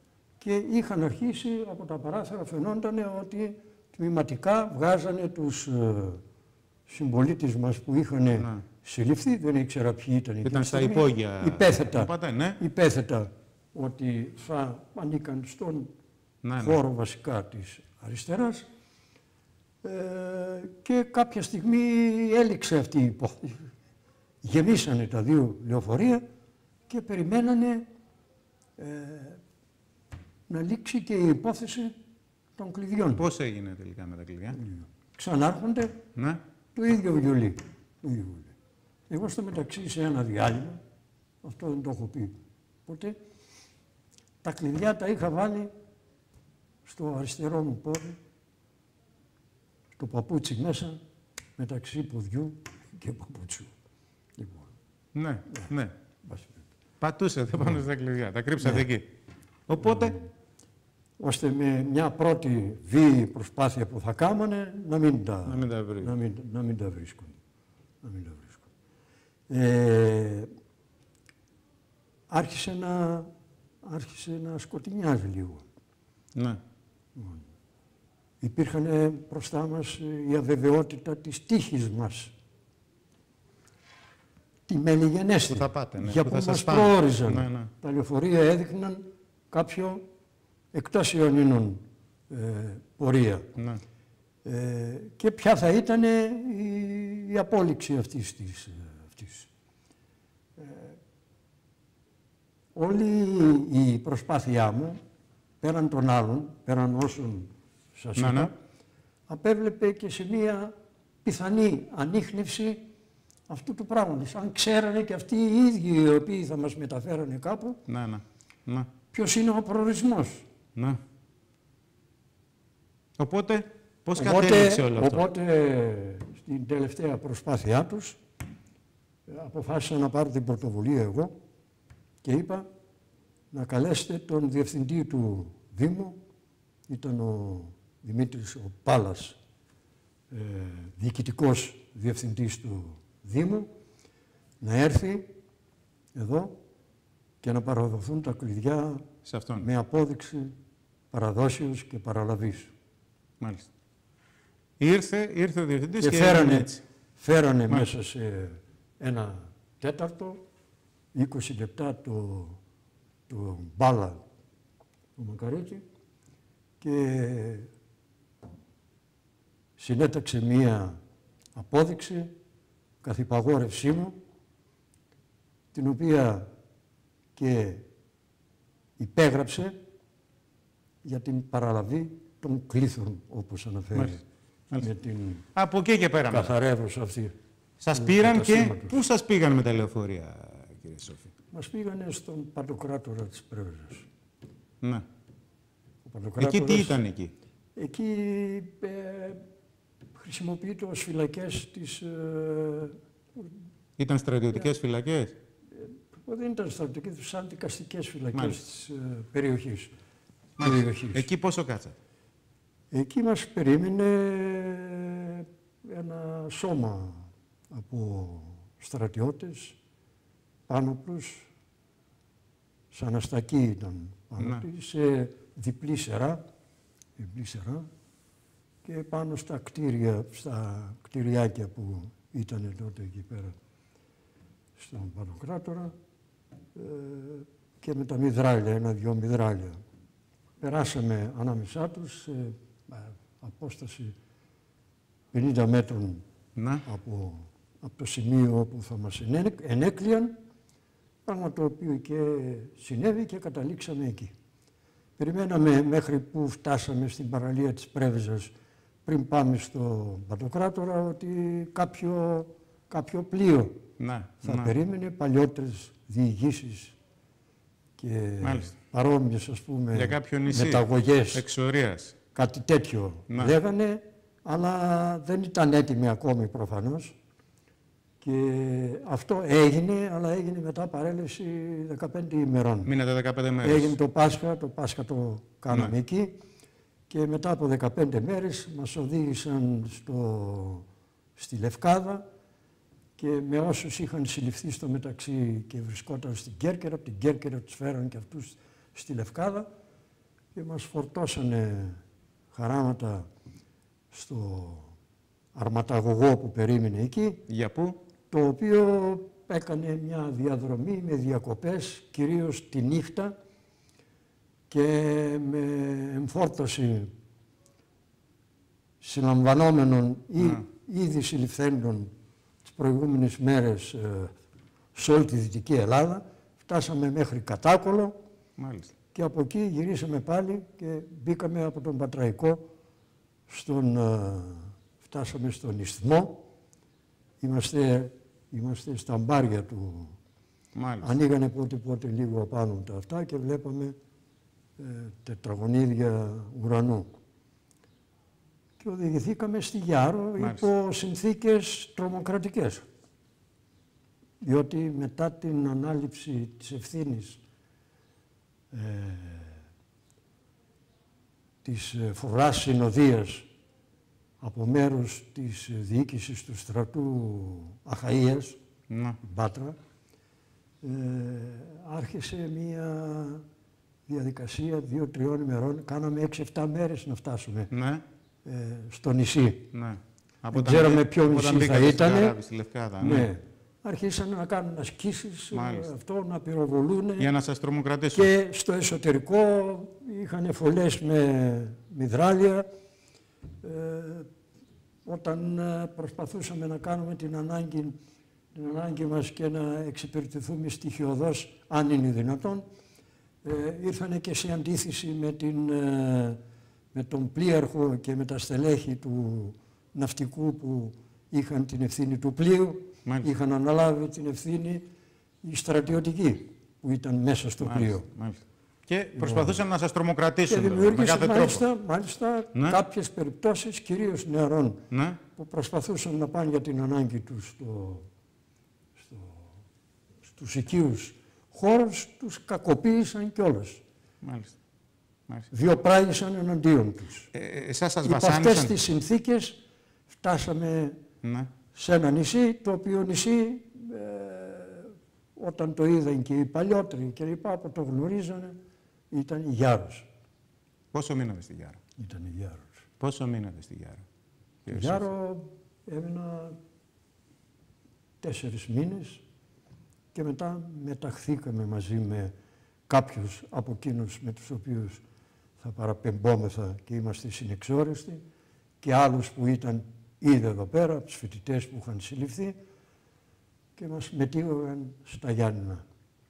και είχαν αρχίσει από τα παράθυρα, φαινόταν ότι τμηματικά βγάζανε τους ε, συμπολίτες μας που είχαν ναι. συλληφθεί, δεν ήξερα ποιοι ήταν. Ήταν στα υπόγεια. Υπέθετα, Είπατε, ναι. υπέθετα ότι θα ανήκαν στον ναι, χώρο ναι. βασικά της αριστεράς ε, και κάποια στιγμή έληξε αυτή η υπόθεση. Γεμίσανε τα δύο λεωφορεία και περιμένανε ε, να λήξει και η υπόθεση των κλειδιών. Πώς έγινε τελικά με τα κλειδιά? Ξανάρχονται ναι. το ίδιο βιολί. Εγώ στο μεταξύ σε ένα διάλειμμα, αυτό δεν το έχω πει ποτέ, τα κλειδιά τα είχα βάλει στο αριστερό μου πόδι, στο παπούτσι μέσα, μεταξύ ποδιού και παπούτσου. Λοιπόν. Ναι, ναι. ναι. Πατούσατε πάνω στα κλειδιά, τα κρύψατε ναι. εκεί. Οπότε... Ναι. Ώστε με μια πρώτη βίαιη προσπάθεια που θα κάμανε να μην τα, να μην τα, να μην, να μην τα βρίσκουν. Να μην τα βρίσκουν. Ε, άρχισε, να, άρχισε να σκοτεινιάζει λίγο. Ναι. Υπήρχαν μπροστά μας η αβεβαιότητα της τύχης μας. Τη μελιγενέστη. Που θα πάτε, ναι. Για που, που θα μας προόριζαν. Ναι, ναι. Τα λεωφορεία έδειχναν κάποιο εκτός Ιωνίνων ε, πορεία. Ναι. Ε, και ποια θα ήταν η, η απόλυξη αυτής της. Αυτής. Ε, όλη η προσπάθειά μου, πέραν των άλλων, πέραν όσων σας είπα, ναι. απέβλεπε και σε μία πιθανή ανίχνευση αυτού του πράγματος. Αν ξέρανε και αυτοί οι ίδιοι οι οποίοι θα μας μεταφέρανε κάπου, ναι, ναι. Ναι. ποιος είναι ο προορισμός. Ναι. Οπότε, πώς κατέληξε όλο αυτό? Οπότε, στην τελευταία προσπάθειά τους, αποφάσισα να πάρω την πρωτοβουλία εγώ και είπα να καλέσετε τον διευθυντή του Δήμου, ήταν ο Δημήτρης ο Πάλας, ε, διοικητικός διευθυντής του Δήμου, να έρθει εδώ και να παραδοθούν τα κλειδιά σε αυτόν. Με απόδειξη παραδόσεως και παραλαβής. Μάλιστα. Ήρθε, ήρθε ο διευθυντής και, και φέρανε, έτσι. φέρανε μέσα σε ένα τέταρτο, είκοσι λεπτά το, το μπάλα το μακαρίκι και συνέταξε μία απόδειξη καθ' υπαγόρευσή μου, την οποία και υπέγραψε για την παραλαβή των κλήθων, όπως αναφέρει. Μάλιστα. Με την από εκεί και πέρα. Καθαρεύουσα αυτή. Σας πήραν και πού σας πήγαν με τα λεωφορεία, κύριε Σόφη? Μας πήγανε στον Παντοκράτορα της Πρέβεζας. Ναι. Εκεί τι ήταν εκεί? Εκεί ε, χρησιμοποιείται ως φυλακές της... Ε, ήταν στρατιωτικές ε, φυλακές? Ε, δεν ήταν στρατιωτικές, σαν δικαστικές φυλακές της ε, περιοχής. περιοχής. Εκεί πόσο κάτσατε? Εκεί μας περίμενε ένα σώμα από στρατιώτες, πάνωπλους, σαν αστακή ήταν πάνω ναι. σε διπλή σειρά, διπλή σειρά και πάνω στα κτίρια, στα κτιριάκια που ήταν τότε εκεί πέρα στον Παντοκράτορα ε, και με τα μυδράλια, ένα-δυο μυδράλια. Περάσαμε ανάμεσά τους σε ε, απόσταση πενήντα μέτρων ναι. από, από το σημείο όπου θα μας ενέκλειαν, πράγμα το οποίο και συνέβη και καταλήξαμε εκεί. Περιμέναμε μέχρι που φτάσαμε στην παραλία της Πρέβεζας πριν πάμε στο Παντοκράτορα ότι κάποιο, κάποιο πλοίο να, θα να. περίμενε, παλιότερες διηγήσεις και Μάλιστα. παρόμοιες ας πούμε για κάποιο νησί, μεταγωγές, εξορίας. Κάτι τέτοιο να. λέγανε, αλλά δεν ήταν έτοιμοι ακόμη προφανώς. Και αυτό έγινε, αλλά έγινε μετά παρέλευση δεκαπέντε ημερών. Μείνατε δεκαπέντε μέρες. Έγινε το Πάσχα, το Πάσχα το κάναμε ναι. εκεί και μετά από δεκαπέντε μέρες μας οδήγησαν στο, στη Λευκάδα και με όσους είχαν συλληφθεί στο μεταξύ και βρισκόταν στην Κέρκυρα, από την Κέρκυρα τους φέραν και αυτούς στη Λευκάδα. και μας φορτώσανε χαράματα στο αρματαγωγό που περίμενε εκεί. Για πού? Το οποίο έκανε μια διαδρομή με διακοπές, κυρίως τη νύχτα και με εμφόρτωση συλλαμβανόμενων ή mm. ήδη συλληφθέντων τις προηγούμενες μέρες ε, σε όλη τη Δυτική Ελλάδα. Φτάσαμε μέχρι Κατάκολο. Μάλιστα. Και από εκεί γυρίσαμε πάλι και μπήκαμε από τον Πατραϊκό, στον, ε, φτάσαμε στον Ισθμό. Είμαστε, είμαστε στα μπάρια του. Μάλιστα. Ανοίγανε πότε πότε λίγο απάνω τα αυτά και βλέπαμε ε, τετραγωνίδια ουρανού. Και οδηγηθήκαμε στη Γιάρο. Μάλιστα. Υπό συνθήκες τρομοκρατικές. Διότι μετά την ανάληψη της ευθύνης ε, της φοράς συνοδείας από μέρους της διοίκησης του στρατού Αχαΐας, ναι. Μπάτρα, ε, άρχισε μια διαδικασία δύο-τριών ημερών. Κάναμε έξι-εφτά μέρες να φτάσουμε ναι. ε, στο νησί. Ναι. Δεν ξέραμε ποιο νησί θα ήταν. Ναι. Ναι. Αρχίσανε να κάνουν ασκήσεις, αυτό, να πυροβολούν. Για να σας τρομοκρατήσουν. Και στο εσωτερικό είχαν φωλές με μυδράλια. Ε, όταν προσπαθούσαμε να κάνουμε την ανάγκη, την ανάγκη μας και να εξυπηρετηθούμε στοιχειωδώς, αν είναι δυνατόν, ε, ήρθαν και σε αντίθεση με, την, ε, με τον πλοίαρχο και με τα στελέχη του ναυτικού που είχαν την ευθύνη του πλοίου. Μάλιστα. Είχαν αναλάβει την ευθύνη οι στρατιωτικοί που ήταν μέσα στο μάλιστα, πλοίο. Μάλιστα. Και προσπαθούσαν να σας τρομοκρατήσουν. Και δημιούργησαν μάλιστα, μάλιστα ναι. κάποιες περιπτώσεις, κυρίως νεαρών, ναι. που προσπαθούσαν να πάνε για την ανάγκη τους στο, στο, στους οικείους χώρους, τους κακοποίησαν κιόλας. Μάλιστα. Μάλιστα. Διοπράγησαν εναντίον τους. Ε, εσάς σας Υπό βασάνισαν... αυτές τις συνθήκες φτάσαμε ναι. σε ένα νησί, το οποίο νησί, ε, όταν το είδαν και οι παλιότεροι και λοιπά που το γνωρίζανε, ήταν η Γιάρος. Πόσο μείνατε στη Γιάρο? Ήταν η Γιάρος. Πόσο μείνατε στη Γιάρο? Στη Γιάρο έμεινα τέσσερις μήνες και μετά μεταχθήκαμε μαζί με κάποιους από εκείνους με τους οποίους θα παραπεμπόμεθα και είμαστε συνεξόρεστοι και άλλους που ήταν ήδη εδώ πέρα, από τους φοιτητές που είχαν συλληφθεί και μας μετήγαγαν στα Γιάννηνα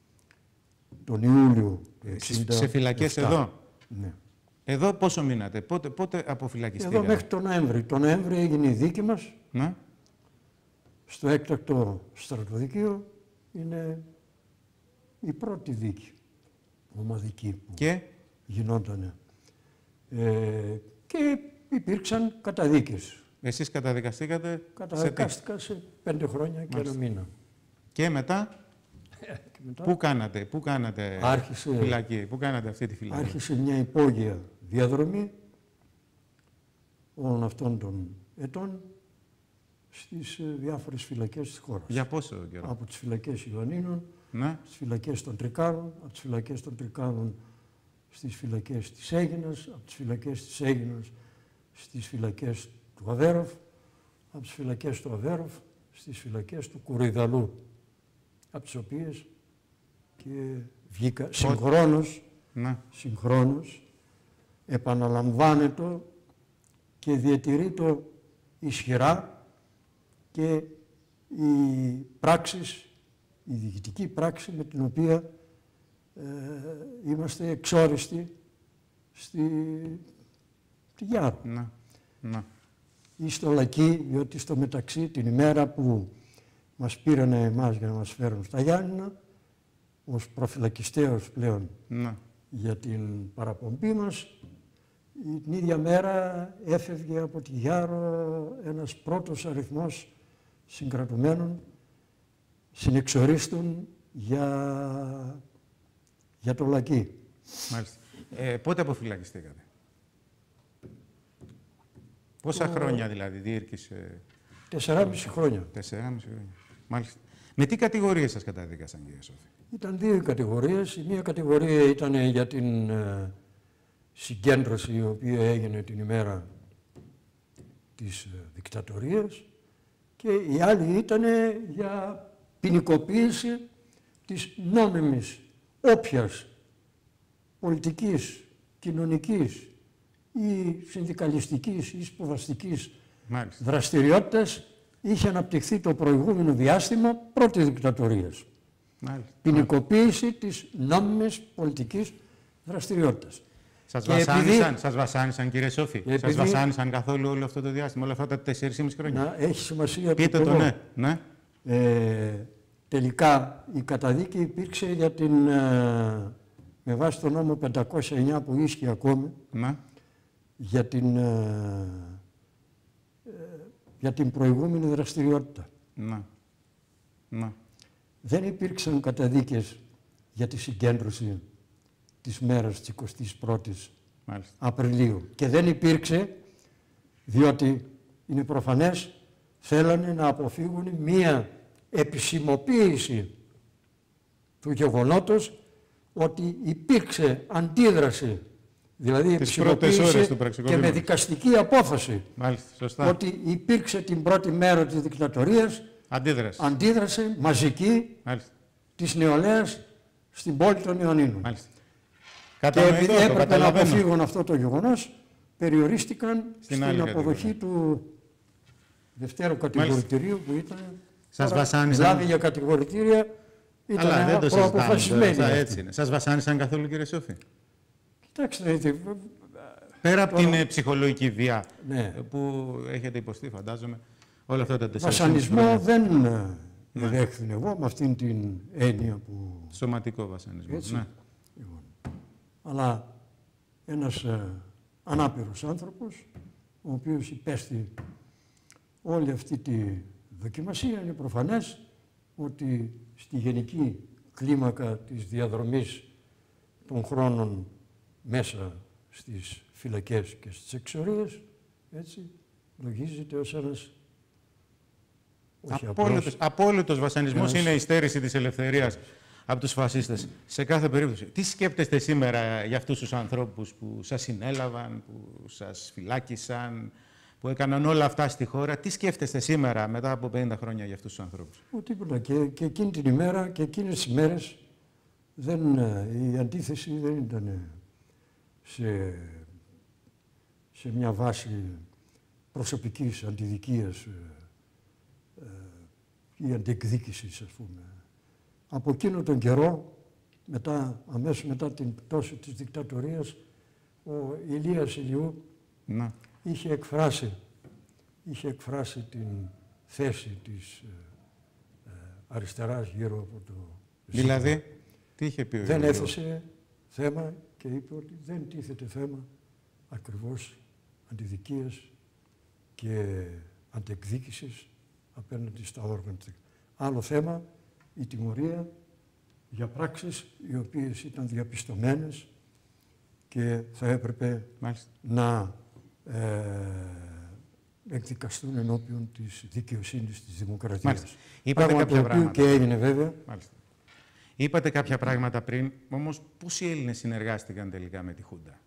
τον Ιούλιο του εξήντα επτά. Σε φυλακές εδώ? Ναι. Εδώ πόσο μείνατε, πότε, πότε αποφυλακιστήκατε? Εδώ μέχρι τον Νοέμβρη. Τον Νοέμβρη έγινε η δίκη μας. Ναι. Στο έκτακτο στρατοδικείο είναι η πρώτη δίκη ομαδική που και? γινότανε. Ε, και υπήρξαν καταδίκες. Εσείς καταδικαστήκατε? Καταδικάστηκα σε, σε πέντε χρόνια και ένα μήνα. Και μετά, και μετά πού κάνατε, πού κάνατε άρχισε, φυλακή, πού κάνατε αυτή τη φυλακή? Άρχισε μια υπόγεια διαδρομή όλων αυτών των ετών στις διάφορες φυλακές της χώρας. Για πόσο καιρό? Από τις φυλακές Ιωαννίνων, ναι. στις φυλακές των Τρικάλων, από τις φυλακές των Τρικάλων στις φυλακές της Αίγινας, από τις φυλακές της Αίγινας στις φυλακές του Αβέροφ, από τις φυλακές του Αβέροφ στις φυλακές του Κουριδαλού, από τις οποίες και βγήκα συγχρόνως, ναι. συγχρόνως επαναλαμβάνεται και διατηρείται ισχυρά και η πράξεις, η διοικητική πράξη με την οποία ε, είμαστε εξόριστοι στη, στη Γιάρο. Ναι. Ναι. Ή στο Λακί, διότι στο μεταξύ την ημέρα που μας πήρανε εμάς για να μας φέρουν στα Γιάννηνα, ως προφυλακιστέως πλέον ναι. για την παραπομπή μας, την ίδια μέρα έφευγε από τη Γιάρο ένας πρώτος αριθμός συγκρατουμένων, συνεξορίστων για, για το Λακί. Μάλιστα. Ε, πότε αποφυλακιστήκατε? Πόσα το... χρόνια δηλαδή διήρκησε? Τεσσεράμιση χρόνια. Τεσσεράμιση χρόνια. Μάλιστα. Με τι κατηγορίες σας καταδίκασαν, κύριε Σόφη? Ήταν δύο κατηγορίες. Η μία κατηγορία ήταν για την ε, συγκέντρωση η οποία έγινε την ημέρα της δικτατορίας και η άλλη ήταν για ποινικοποίηση της νόμιμης όποιας πολιτικής, κοινωνικής ή συνδικαλιστικής ή σπουδαστικής δραστηριότητας είχε αναπτυχθεί το προηγούμενο διάστημα πρώτη δικτατορίας. Μάλιστα. Ποινικοποίηση της νόμιμης πολιτικής δραστηριότητας. Σας βασάνισαν, επειδή... σας βασάνισαν, κύριε Σόφη, επειδή... σας βασάνισαν καθόλου όλο αυτό το διάστημα, όλα αυτά τα τέσσερις και μισό χρόνια. Να, έχει σημασία. Πείτε το, ναι. ναι. Ε, τελικά η καταδίκη υπήρξε για την, ε, με βάση τον νόμο πεντακόσια εννιά που ίσχυε ακόμη, ναι. για την, ε, ε, για την προηγούμενη δραστηριότητα. Ναι. Ναι. Δεν υπήρξαν καταδίκες για τη συγκέντρωση της μέρας της εικοστής πρώτης Μάλιστα. Απριλίου. Και δεν υπήρξε, διότι είναι προφανές, θέλανε να αποφύγουν μία επισημοποίηση του γεγονότος ότι υπήρξε αντίδραση, δηλαδή επισημοποίηση και με δικαστική απόφαση. Μάλιστα, σωστά. Ότι υπήρξε την πρώτη μέρα της δικτατορίας αντίδραση, αντίδραση μαζική Μάλιστα. της νεολαίας στην πόλη των Ιωνίνων. Μάλιστα. Και επειδή έπρεπε να αποφύγουν αυτό το γεγονός, περιορίστηκαν στην, στην αποδοχή του δευτέρου κατηγορητηρίου που ήταν. Σας βασάνισαν. Δηλαδή για κατηγορητήρια ήταν Αλλά δεν προαποφασισμένοι. Έτσι είναι. Σας βασάνισαν καθόλου, κύριε Σόφη? Κοιτάξτε, πέρα από τώρα... την ψυχολογική βία ναι. που έχετε υποστεί, φαντάζομαι, όλα αυτά τα τέσσερα. Βασανισμό δεν ναι. δέχθην εγώ με αυτήν την έννοια που. Σωματικό βασανισμό. Ναι. Λοιπόν. Αλλά ένας ε, ανάπηρος άνθρωπος, ο οποίος υπέστη όλη αυτή τη δοκιμασία, είναι προφανές ότι στη γενική κλίμακα της διαδρομής των χρόνων μέσα στις φυλακές και στις εξορίες, έτσι, λογίζεται ως ένας απόλυτος, απόλυτος βασανισμός ένας... είναι η στέρηση της ελευθερίας από τους φασίστες σε κάθε περίπτωση. Τι σκέπτεστε σήμερα για αυτούς τους ανθρώπους που σας συνέλαβαν, που σας φυλάκισαν, που έκαναν όλα αυτά στη χώρα? Τι σκέφτεστε σήμερα μετά από πενήντα χρόνια για αυτούς τους ανθρώπους? Ο, τίποτα. Και, και εκείνη την ημέρα και εκείνες τις μέρες δεν, η αντίθεση δεν ήταν σε, σε μια βάση προσωπικής αντιδικίας ε, ή αντιεκδίκησης, ας πούμε. Από εκείνο τον καιρό, μετά, αμέσως μετά την πτώση της δικτατορίας, ο Ηλίας Ηλιού να. είχε εκφράσει, είχε εκφράσει την θέση της ε, αριστεράς γύρω από το... Δηλαδή, σύντομα. Τι είχε πει ο Δεν έθεσε θέμα και είπε ότι δεν τίθεται θέμα ακριβώς αντιδικίας και αντεκδίκησης απέναντι στα όργανα. Άλλο θέμα, η τιμωρία για πράξεις οι οποίες ήταν διαπιστωμένες και θα έπρεπε Μάλιστα. να ε, εκδικαστούν ενώπιον της δικαιοσύνης της δημοκρατίας. Μάλιστα. Είπατε Πράγμα κάποια το πράγματα. Και έγινε βέβαια. Μάλιστα. Είπατε κάποια πράγματα πριν, όμως πόσοι Έλληνες συνεργάστηκαν τελικά με τη Χούντα?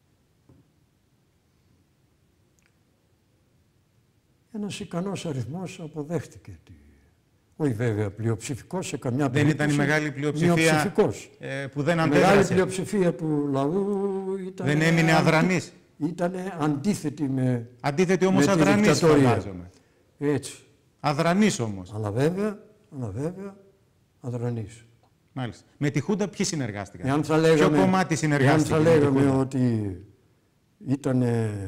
Ένας ικανός αριθμός αποδέχτηκε τη... Όχι βέβαια πλειοψηφικός σε καμιά περίπτωση. Δεν ήταν η μεγάλη πλειοψηφία ε, που δεν αντέδρασε. Η μεγάλη πλειοψηφία του λαού ήταν... Δεν έμεινε αδρανής. Ήταν αντίθετη με Αντίθετη όμως αδρανής, φαντάζομαι. Έτσι. Αδρανής όμως. Αλλά βέβαια, αλλά βέβαια αδρανής. Μάλιστα. Με τη Χούντα ποιοι συνεργάστηκαν? Εάν θα λέγαμε, ποιο κομμάτι συνεργάστηκε? Εάν θα λέγαμε ότι ήταν,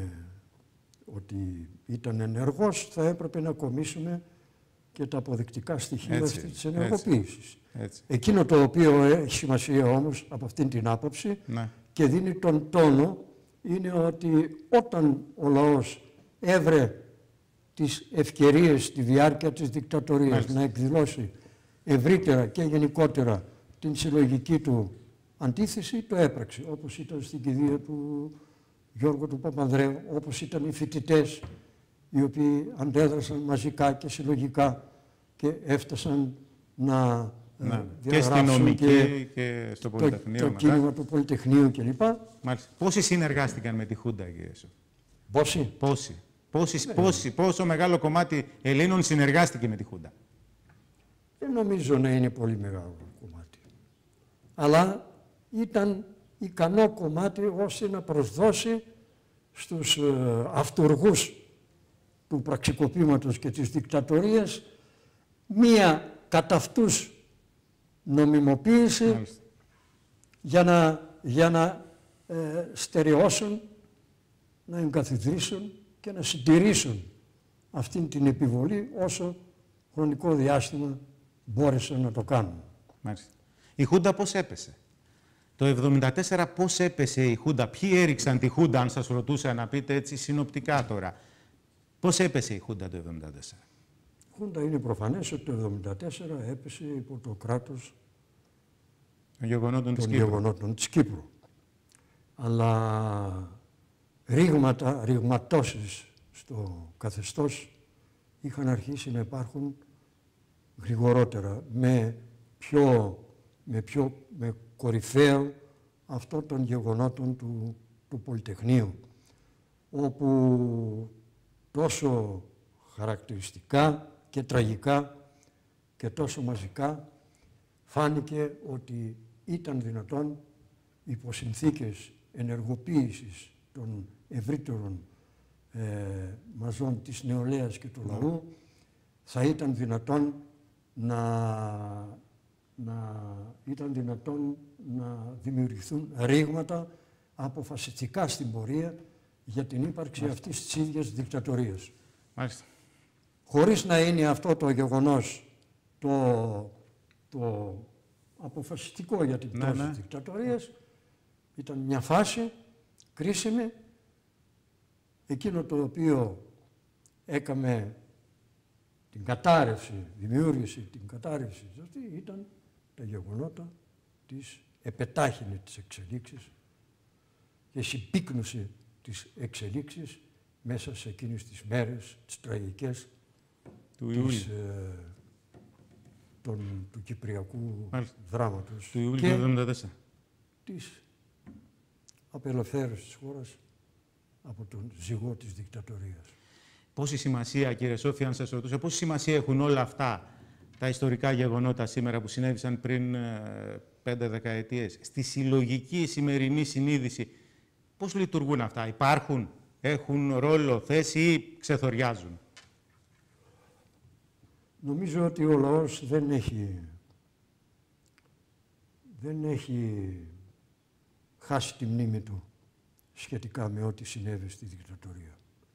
ότι ήταν ενεργός, θα έπρεπε να κομίσουμε και τα αποδεικτικά στοιχεία έτσι, αυτή της ενεργοποίησης. Έτσι, έτσι. Εκείνο το οποίο έχει σημασία όμως από αυτήν την άποψη ναι. και δίνει τον τόνο είναι ότι όταν ο λαός έβρε τις ευκαιρίες στη διάρκεια της δικτατορίας Μάλιστα. να εκδηλώσει ευρύτερα και γενικότερα την συλλογική του αντίθεση, το έπραξε. Όπως ήταν στην κηδεία του Γιώργου του Παπανδρέου, όπως ήταν οι φοιτητές οι οποίοι αντέδρασαν μαζικά και συλλογικά και έφτασαν να να. Και στη νομική και, και στο Πολυτεχνείο. Το, το κίνημα του Πολυτεχνείου κλπ. Μάλιστα. Πόσοι συνεργάστηκαν με τη Χούντα, κύριε Σόφη? Πόσοι? Πόσοι. Πόσοι, ναι. πόσοι, πόσο μεγάλο κομμάτι Ελλήνων συνεργάστηκε με τη Χούντα? Δεν νομίζω να είναι πολύ μεγάλο κομμάτι. Αλλά ήταν ικανό κομμάτι ώστε να προσδώσει στους ε, αυτοργούς του πραξικοπήματος και της δικτατορίας μία κατά αυτούς νομιμοποίηση. Μάλιστα. για να, για να ε, στερεώσουν, να εγκαθιδρύσουν και να συντηρήσουν αυτήν την επιβολή όσο χρονικό διάστημα μπόρεσαν να το κάνουν. Μάλιστα. Η Χούντα πώς έπεσε? Το εβδομήντα τέσσερα πώς έπεσε η Χούντα? Ποιοι έριξαν τη Χούντα, αν σας ρωτούσα να πείτε έτσι συνοπτικά τώρα? Πώς έπεσε η Χούντα το εβδομήντα τέσσερα? Η Χούντα είναι προφανές ότι το εβδομήντα τέσσερα έπεσε υπό το κράτος των γεγονότων της Κύπρου. γεγονότων της Κύπρου. Αλλά ρήγματα, ρηγματώσεις στο καθεστώς είχαν αρχίσει να υπάρχουν γρηγορότερα, με πιο, με πιο με κορυφαίο αυτό των γεγονότων του, του Πολυτεχνείου, όπου τόσο χαρακτηριστικά και τραγικά και τόσο μαζικά φάνηκε ότι ήταν δυνατόν υπό συνθήκες ενεργοποίησης των ευρύτερων ε, μαζών της νεολαίας και του λαού, θα ήταν δυνατόν να, να, ήταν δυνατόν να δημιουργηθούν ρήγματα αποφασιστικά στην πορεία για την ύπαρξη Μάλιστα. αυτής της ίδιας δικτατορίας. Μάλιστα. Χωρίς να είναι αυτό το γεγονός το, το αποφασιστικό για την πτώση ναι, της δικτατορίας, ήταν μια φάση κρίσιμη, εκείνο το οποίο έκαμε την κατάρρευση, δημιούργησε την κατάρρευση αυτή, ήταν τα γεγονότα της επετάχυνε της εξελίξης και συμπίκνωσε τις εξελίξεις μέσα σε εκείνες τις μέρες, τις τραγικές του, της, ε, τον, του Κυπριακού Μάλιστα. δράματος του Ιούλιου του εβδομήντα τέσσερα. Της απελευθέρωσης της χώρας από τον ζυγό της δικτατορίας. Πόση σημασία, κύριε Σόφη, αν σας ρωτούσα, πόση σημασία έχουν όλα αυτά τα ιστορικά γεγονότα σήμερα που συνέβησαν πριν ε, πέντε δεκαετίες στη συλλογική σημερινή συνείδηση? Πώς λειτουργούν αυτά? Υπάρχουν, έχουν ρόλο, θέση ή ξεθοριάζουν? Νομίζω ότι ο λαός δεν έχει, δεν έχει χάσει τη μνήμη του σχετικά με ό,τι συνέβη στη δικτατορία.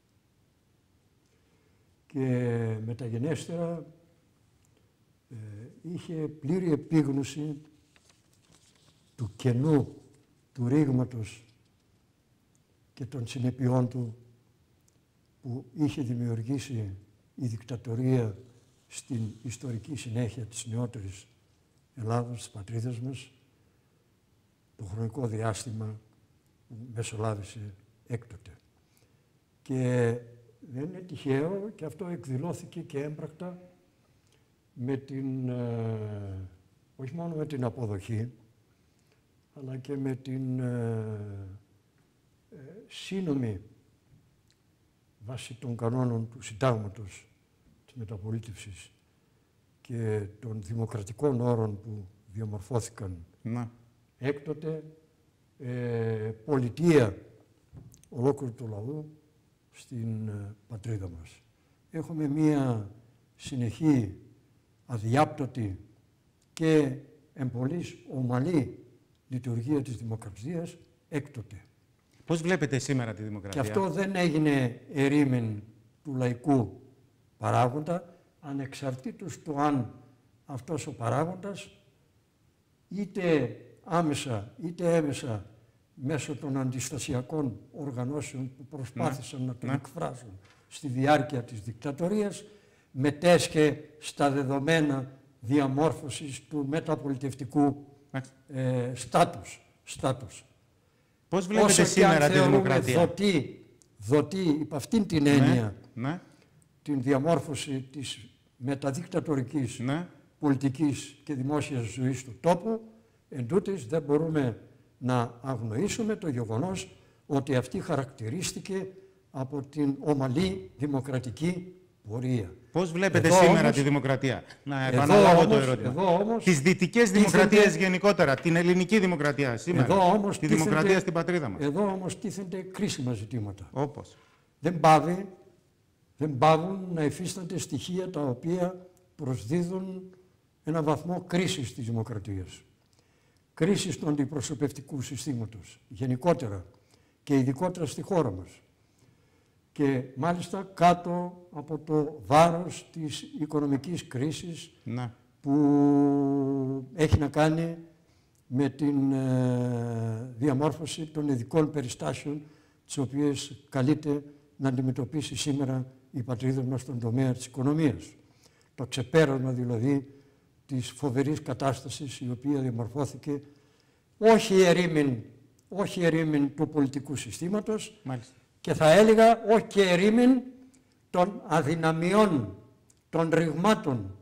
Και μεταγενέστερα ε, είχε πλήρη επίγνωση του κενού, του ρήγματος και των συνεπειών του που είχε δημιουργήσει η δικτατορία στην ιστορική συνέχεια της νεότερης Ελλάδος, της πατρίδας μας, το χρονικό διάστημα που μεσολάβησε έκτοτε. Και δεν είναι τυχαίο και αυτό εκδηλώθηκε και έμπρακτα με την, ε, όχι μόνο με την αποδοχή, αλλά και με την ε, ε, σύνομη βάσει των κανόνων του συντάγματος της μεταπολίτευσης και των δημοκρατικών όρων που διαμορφώθηκαν Να. έκτοτε, ε, πολιτεία ολόκληρου του λαού στην ε, πατρίδα μας. Έχουμε μία συνεχή, αδιάπτωτη και εμπολής ομαλή λειτουργία της δημοκρατίας έκτοτε. Πώς βλέπετε σήμερα τη δημοκρατία? Και αυτό δεν έγινε ερήμην του λαϊκού παράγοντα, ανεξαρτήτως του αν αυτός ο παράγοντας είτε άμεσα είτε έμεσα μέσω των αντιστασιακών οργανώσεων που προσπάθησαν να, να τον ναι. εκφράσουν στη διάρκεια της δικτατορίας, μετέσχε στα δεδομένα διαμόρφωσης του μεταπολιτευτικού ε, στάτους. στάτους. Πώς βλέπετε Όσο σήμερα τη δημοκρατία? Δοτή, δοτή υπ' αυτήν την έννοια, ναι, ναι. την διαμόρφωση της μεταδικτατορικής ναι. πολιτικής και δημόσιας ζωής του τόπου, εν τούτοις δεν μπορούμε να αγνοήσουμε το γεγονός ότι αυτή χαρακτηρίστηκε από την ομαλή δημοκρατική πορεία. Πώς βλέπετε εδώ σήμερα όμως, τη δημοκρατία? Να επαναλάβω όμως, το ερώτημα. Όμως, τις δυτικές δημοκρατίες γενικότερα, την ελληνική δημοκρατία σήμερα, εδώ όμως, τη τίθενται, δημοκρατία στην πατρίδα μας. Εδώ όμως τίθενται κρίσιμα ζητήματα. Όπως? Δεν πάβει, δεν πάβουν να υφίστανται στοιχεία τα οποία προσδίδουν ένα βαθμό κρίσης της δημοκρατίας. Κρίσης του αντιπροσωπευτικού συστήματος, γενικότερα και ειδικότερα στη χώρα μας. Και μάλιστα κάτω από το βάρος της οικονομικής κρίσης να. που έχει να κάνει με την ε, διαμόρφωση των ειδικών περιστάσεων τις οποίες καλείται να αντιμετωπίσει σήμερα η πατρίδα μας στον τομέα της οικονομίας. Το ξεπέρασμα δηλαδή της φοβερής κατάστασης η οποία διαμορφώθηκε όχι ερήμην, όχι ερήμην του πολιτικού συστήματος, μάλιστα, και θα έλεγα όχι και ερήμην των αδυναμιών, των ρηγμάτων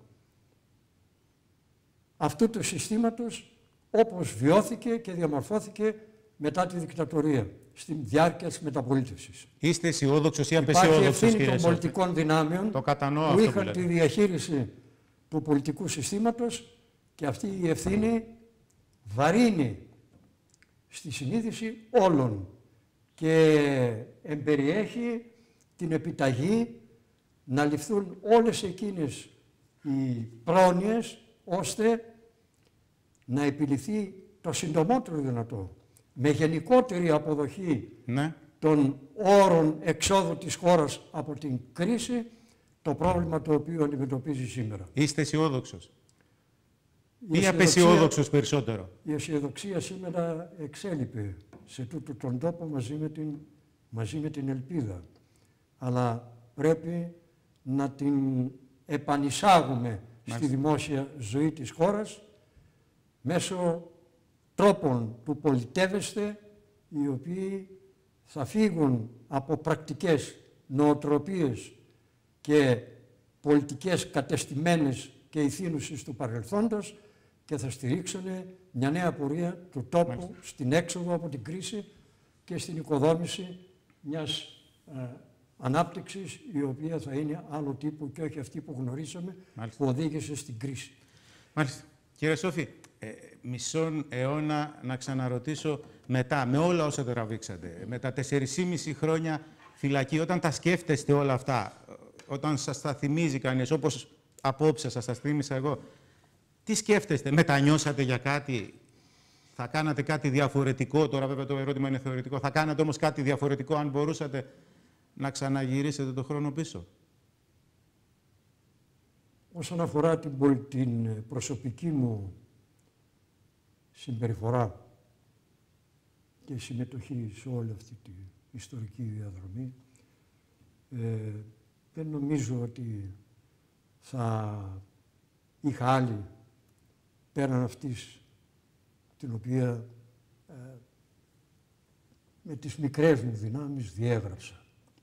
αυτού του συστήματος όπως βιώθηκε και διαμορφώθηκε μετά τη δικτατορία, στη διάρκεια της μεταπολίτευσης. Είστε αισιόδοξος ή απεσιόδοξος? απεσιόδοξος? Υπάρχει ευθύνη των πολιτικών δυνάμεων το κατανοώ που αυτό είχαν που τη διαχείριση του πολιτικού συστήματος και αυτή η ευθύνη βαρύνει στη συνείδηση όλων και εμπεριέχει την επιταγή να ληφθούν όλες εκείνες οι πρόνοιες ώστε να επιληθεί το συντομότερο δυνατό με γενικότερη αποδοχή ναι. των όρων εξόδου της χώρας από την κρίση το πρόβλημα το οποίο αντιμετωπίζει σήμερα. Είστε αισιόδοξος ή απεσιόδοξος περισσότερο? Η αισιοδοξία σήμερα εξέλιπε σε τούτο τον τόπο μαζί με την, μαζί με την ελπίδα. Αλλά πρέπει να την επανεισάγουμε στη δημόσια ζωή της χώρας μέσω τρόπων του πολιτεύεστε οι οποίοι θα φύγουν από πρακτικές νοοτροπίες και πολιτικές κατεστημένες και ηθήνουσες του παρελθόντος και θα στηρίξουν μια νέα πορεία του τόπου Μάλιστα. στην έξοδο από την κρίση και στην οικοδόμηση μιας ε, ανάπτυξης η οποία θα είναι άλλο τύπου και όχι αυτή που γνωρίσαμε Μάλιστα. που οδήγησε στην κρίση. Μάλιστα. Κύριε Σόφη, ε, μισόν αιώνα να ξαναρωτήσω μετά, με όλα όσα τραβήξατε, με τα τεσσερισήμιση χρόνια φυλακή, όταν τα σκέφτεστε όλα αυτά, όταν σας τα θυμίζει κανείς, όπως απόψε σας τα θύμισα εγώ, τι σκέφτεστε, μετανιώσατε για κάτι, θα κάνατε κάτι διαφορετικό, τώρα βέβαια το ερώτημα είναι θεωρητικό, θα κάνατε όμως κάτι διαφορετικό αν μπορούσατε να ξαναγυρίσετε το χρόνο πίσω? Όσον αφορά την, την προσωπική μου συμπεριφορά και συμμετοχή σε όλη αυτή την ιστορική διαδρομή, ε, δεν νομίζω ότι θα είχα άλλη πέραν αυτής την οποία ε, με τις μικρές μου δυνάμεις διέγραψα.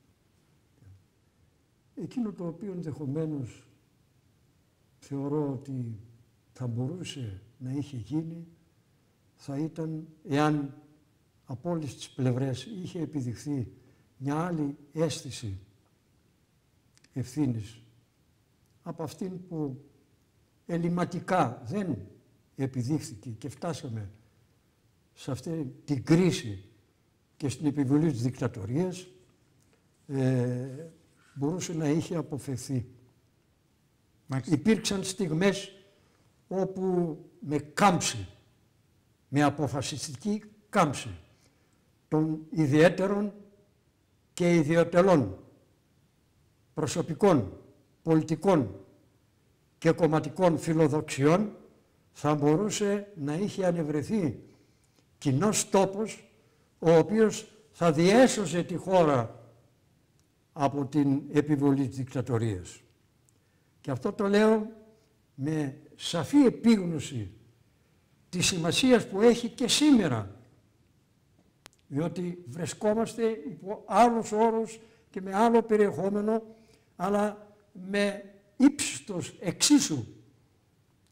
Εκείνο το οποίο ενδεχομένως θεωρώ ότι θα μπορούσε να είχε γίνει θα ήταν εάν από όλες τις πλευρές είχε επιδειχθεί μια άλλη αίσθηση ευθύνης από αυτήν που ελληματικά δεν επιδείχθηκε και φτάσαμε σε αυτή την κρίση και στην επιβολή της δικτατορίας, ε, μπορούσε να είχε αποφευθεί. Μάλιστα. Υπήρξαν στιγμές όπου με κάμψη, με αποφασιστική κάμψη των ιδιαίτερων και ιδιωτελών προσωπικών, πολιτικών και κομματικών φιλοδοξιών θα μπορούσε να είχε ανεβρεθεί κοινός τόπος ο οποίος θα διέσωσε τη χώρα από την επιβολή της δικτατορίας. Και αυτό το λέω με σαφή επίγνωση της σημασίας που έχει και σήμερα, διότι βρισκόμαστε υπό άλλους όρους και με άλλο περιεχόμενο, αλλά με ύψιστος εξίσου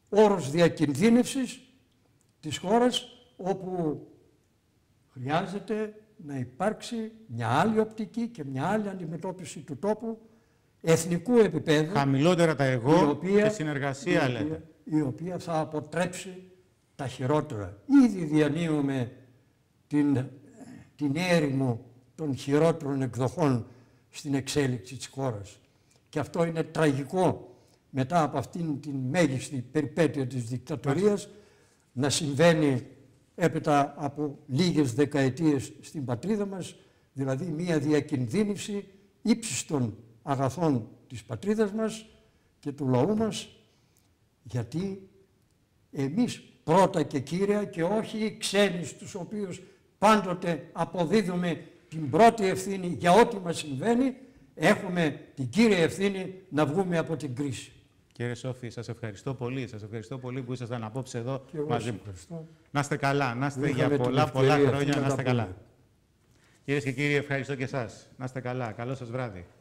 όρος διακινδύνευσης της χώρας, όπου χρειάζεται να υπάρξει μια άλλη οπτική και μια άλλη αντιμετώπιση του τόπου εθνικού επίπεδου. Χαμηλότερα τα εγώ οποία, και συνεργασία, η λέτε. οποία, η οποία θα αποτρέψει τα χειρότερα. Ήδη διανύουμε την, την έρημο των χειρότερων εκδοχών στην εξέλιξη της χώρας. Και αυτό είναι τραγικό, μετά από αυτήν την μέγιστη περιπέτεια της δικτατορίας, να συμβαίνει έπειτα από λίγες δεκαετίες στην πατρίδα μας, δηλαδή μία διακινδύνευση ύψιστων αγαθών της πατρίδας μας και του λαού μας, γιατί εμείς πρώτα και κύρια και όχι οι ξένοι, στους οποίους πάντοτε αποδίδουμε την πρώτη ευθύνη για ό,τι μας συμβαίνει, έχουμε την κύρια ευθύνη να βγούμε από την κρίση. Κύριε Σόφη, σας ευχαριστώ πολύ. Σας ευχαριστώ πολύ που ήσασταν απόψε εδώ μαζί μου. Να είστε καλά, να είστε για πολλά, πολλά χρόνια, να είστε καλά. Κυρίες και κύριοι, ευχαριστώ και εσάς. Να είστε καλά. Καλό σας βράδυ.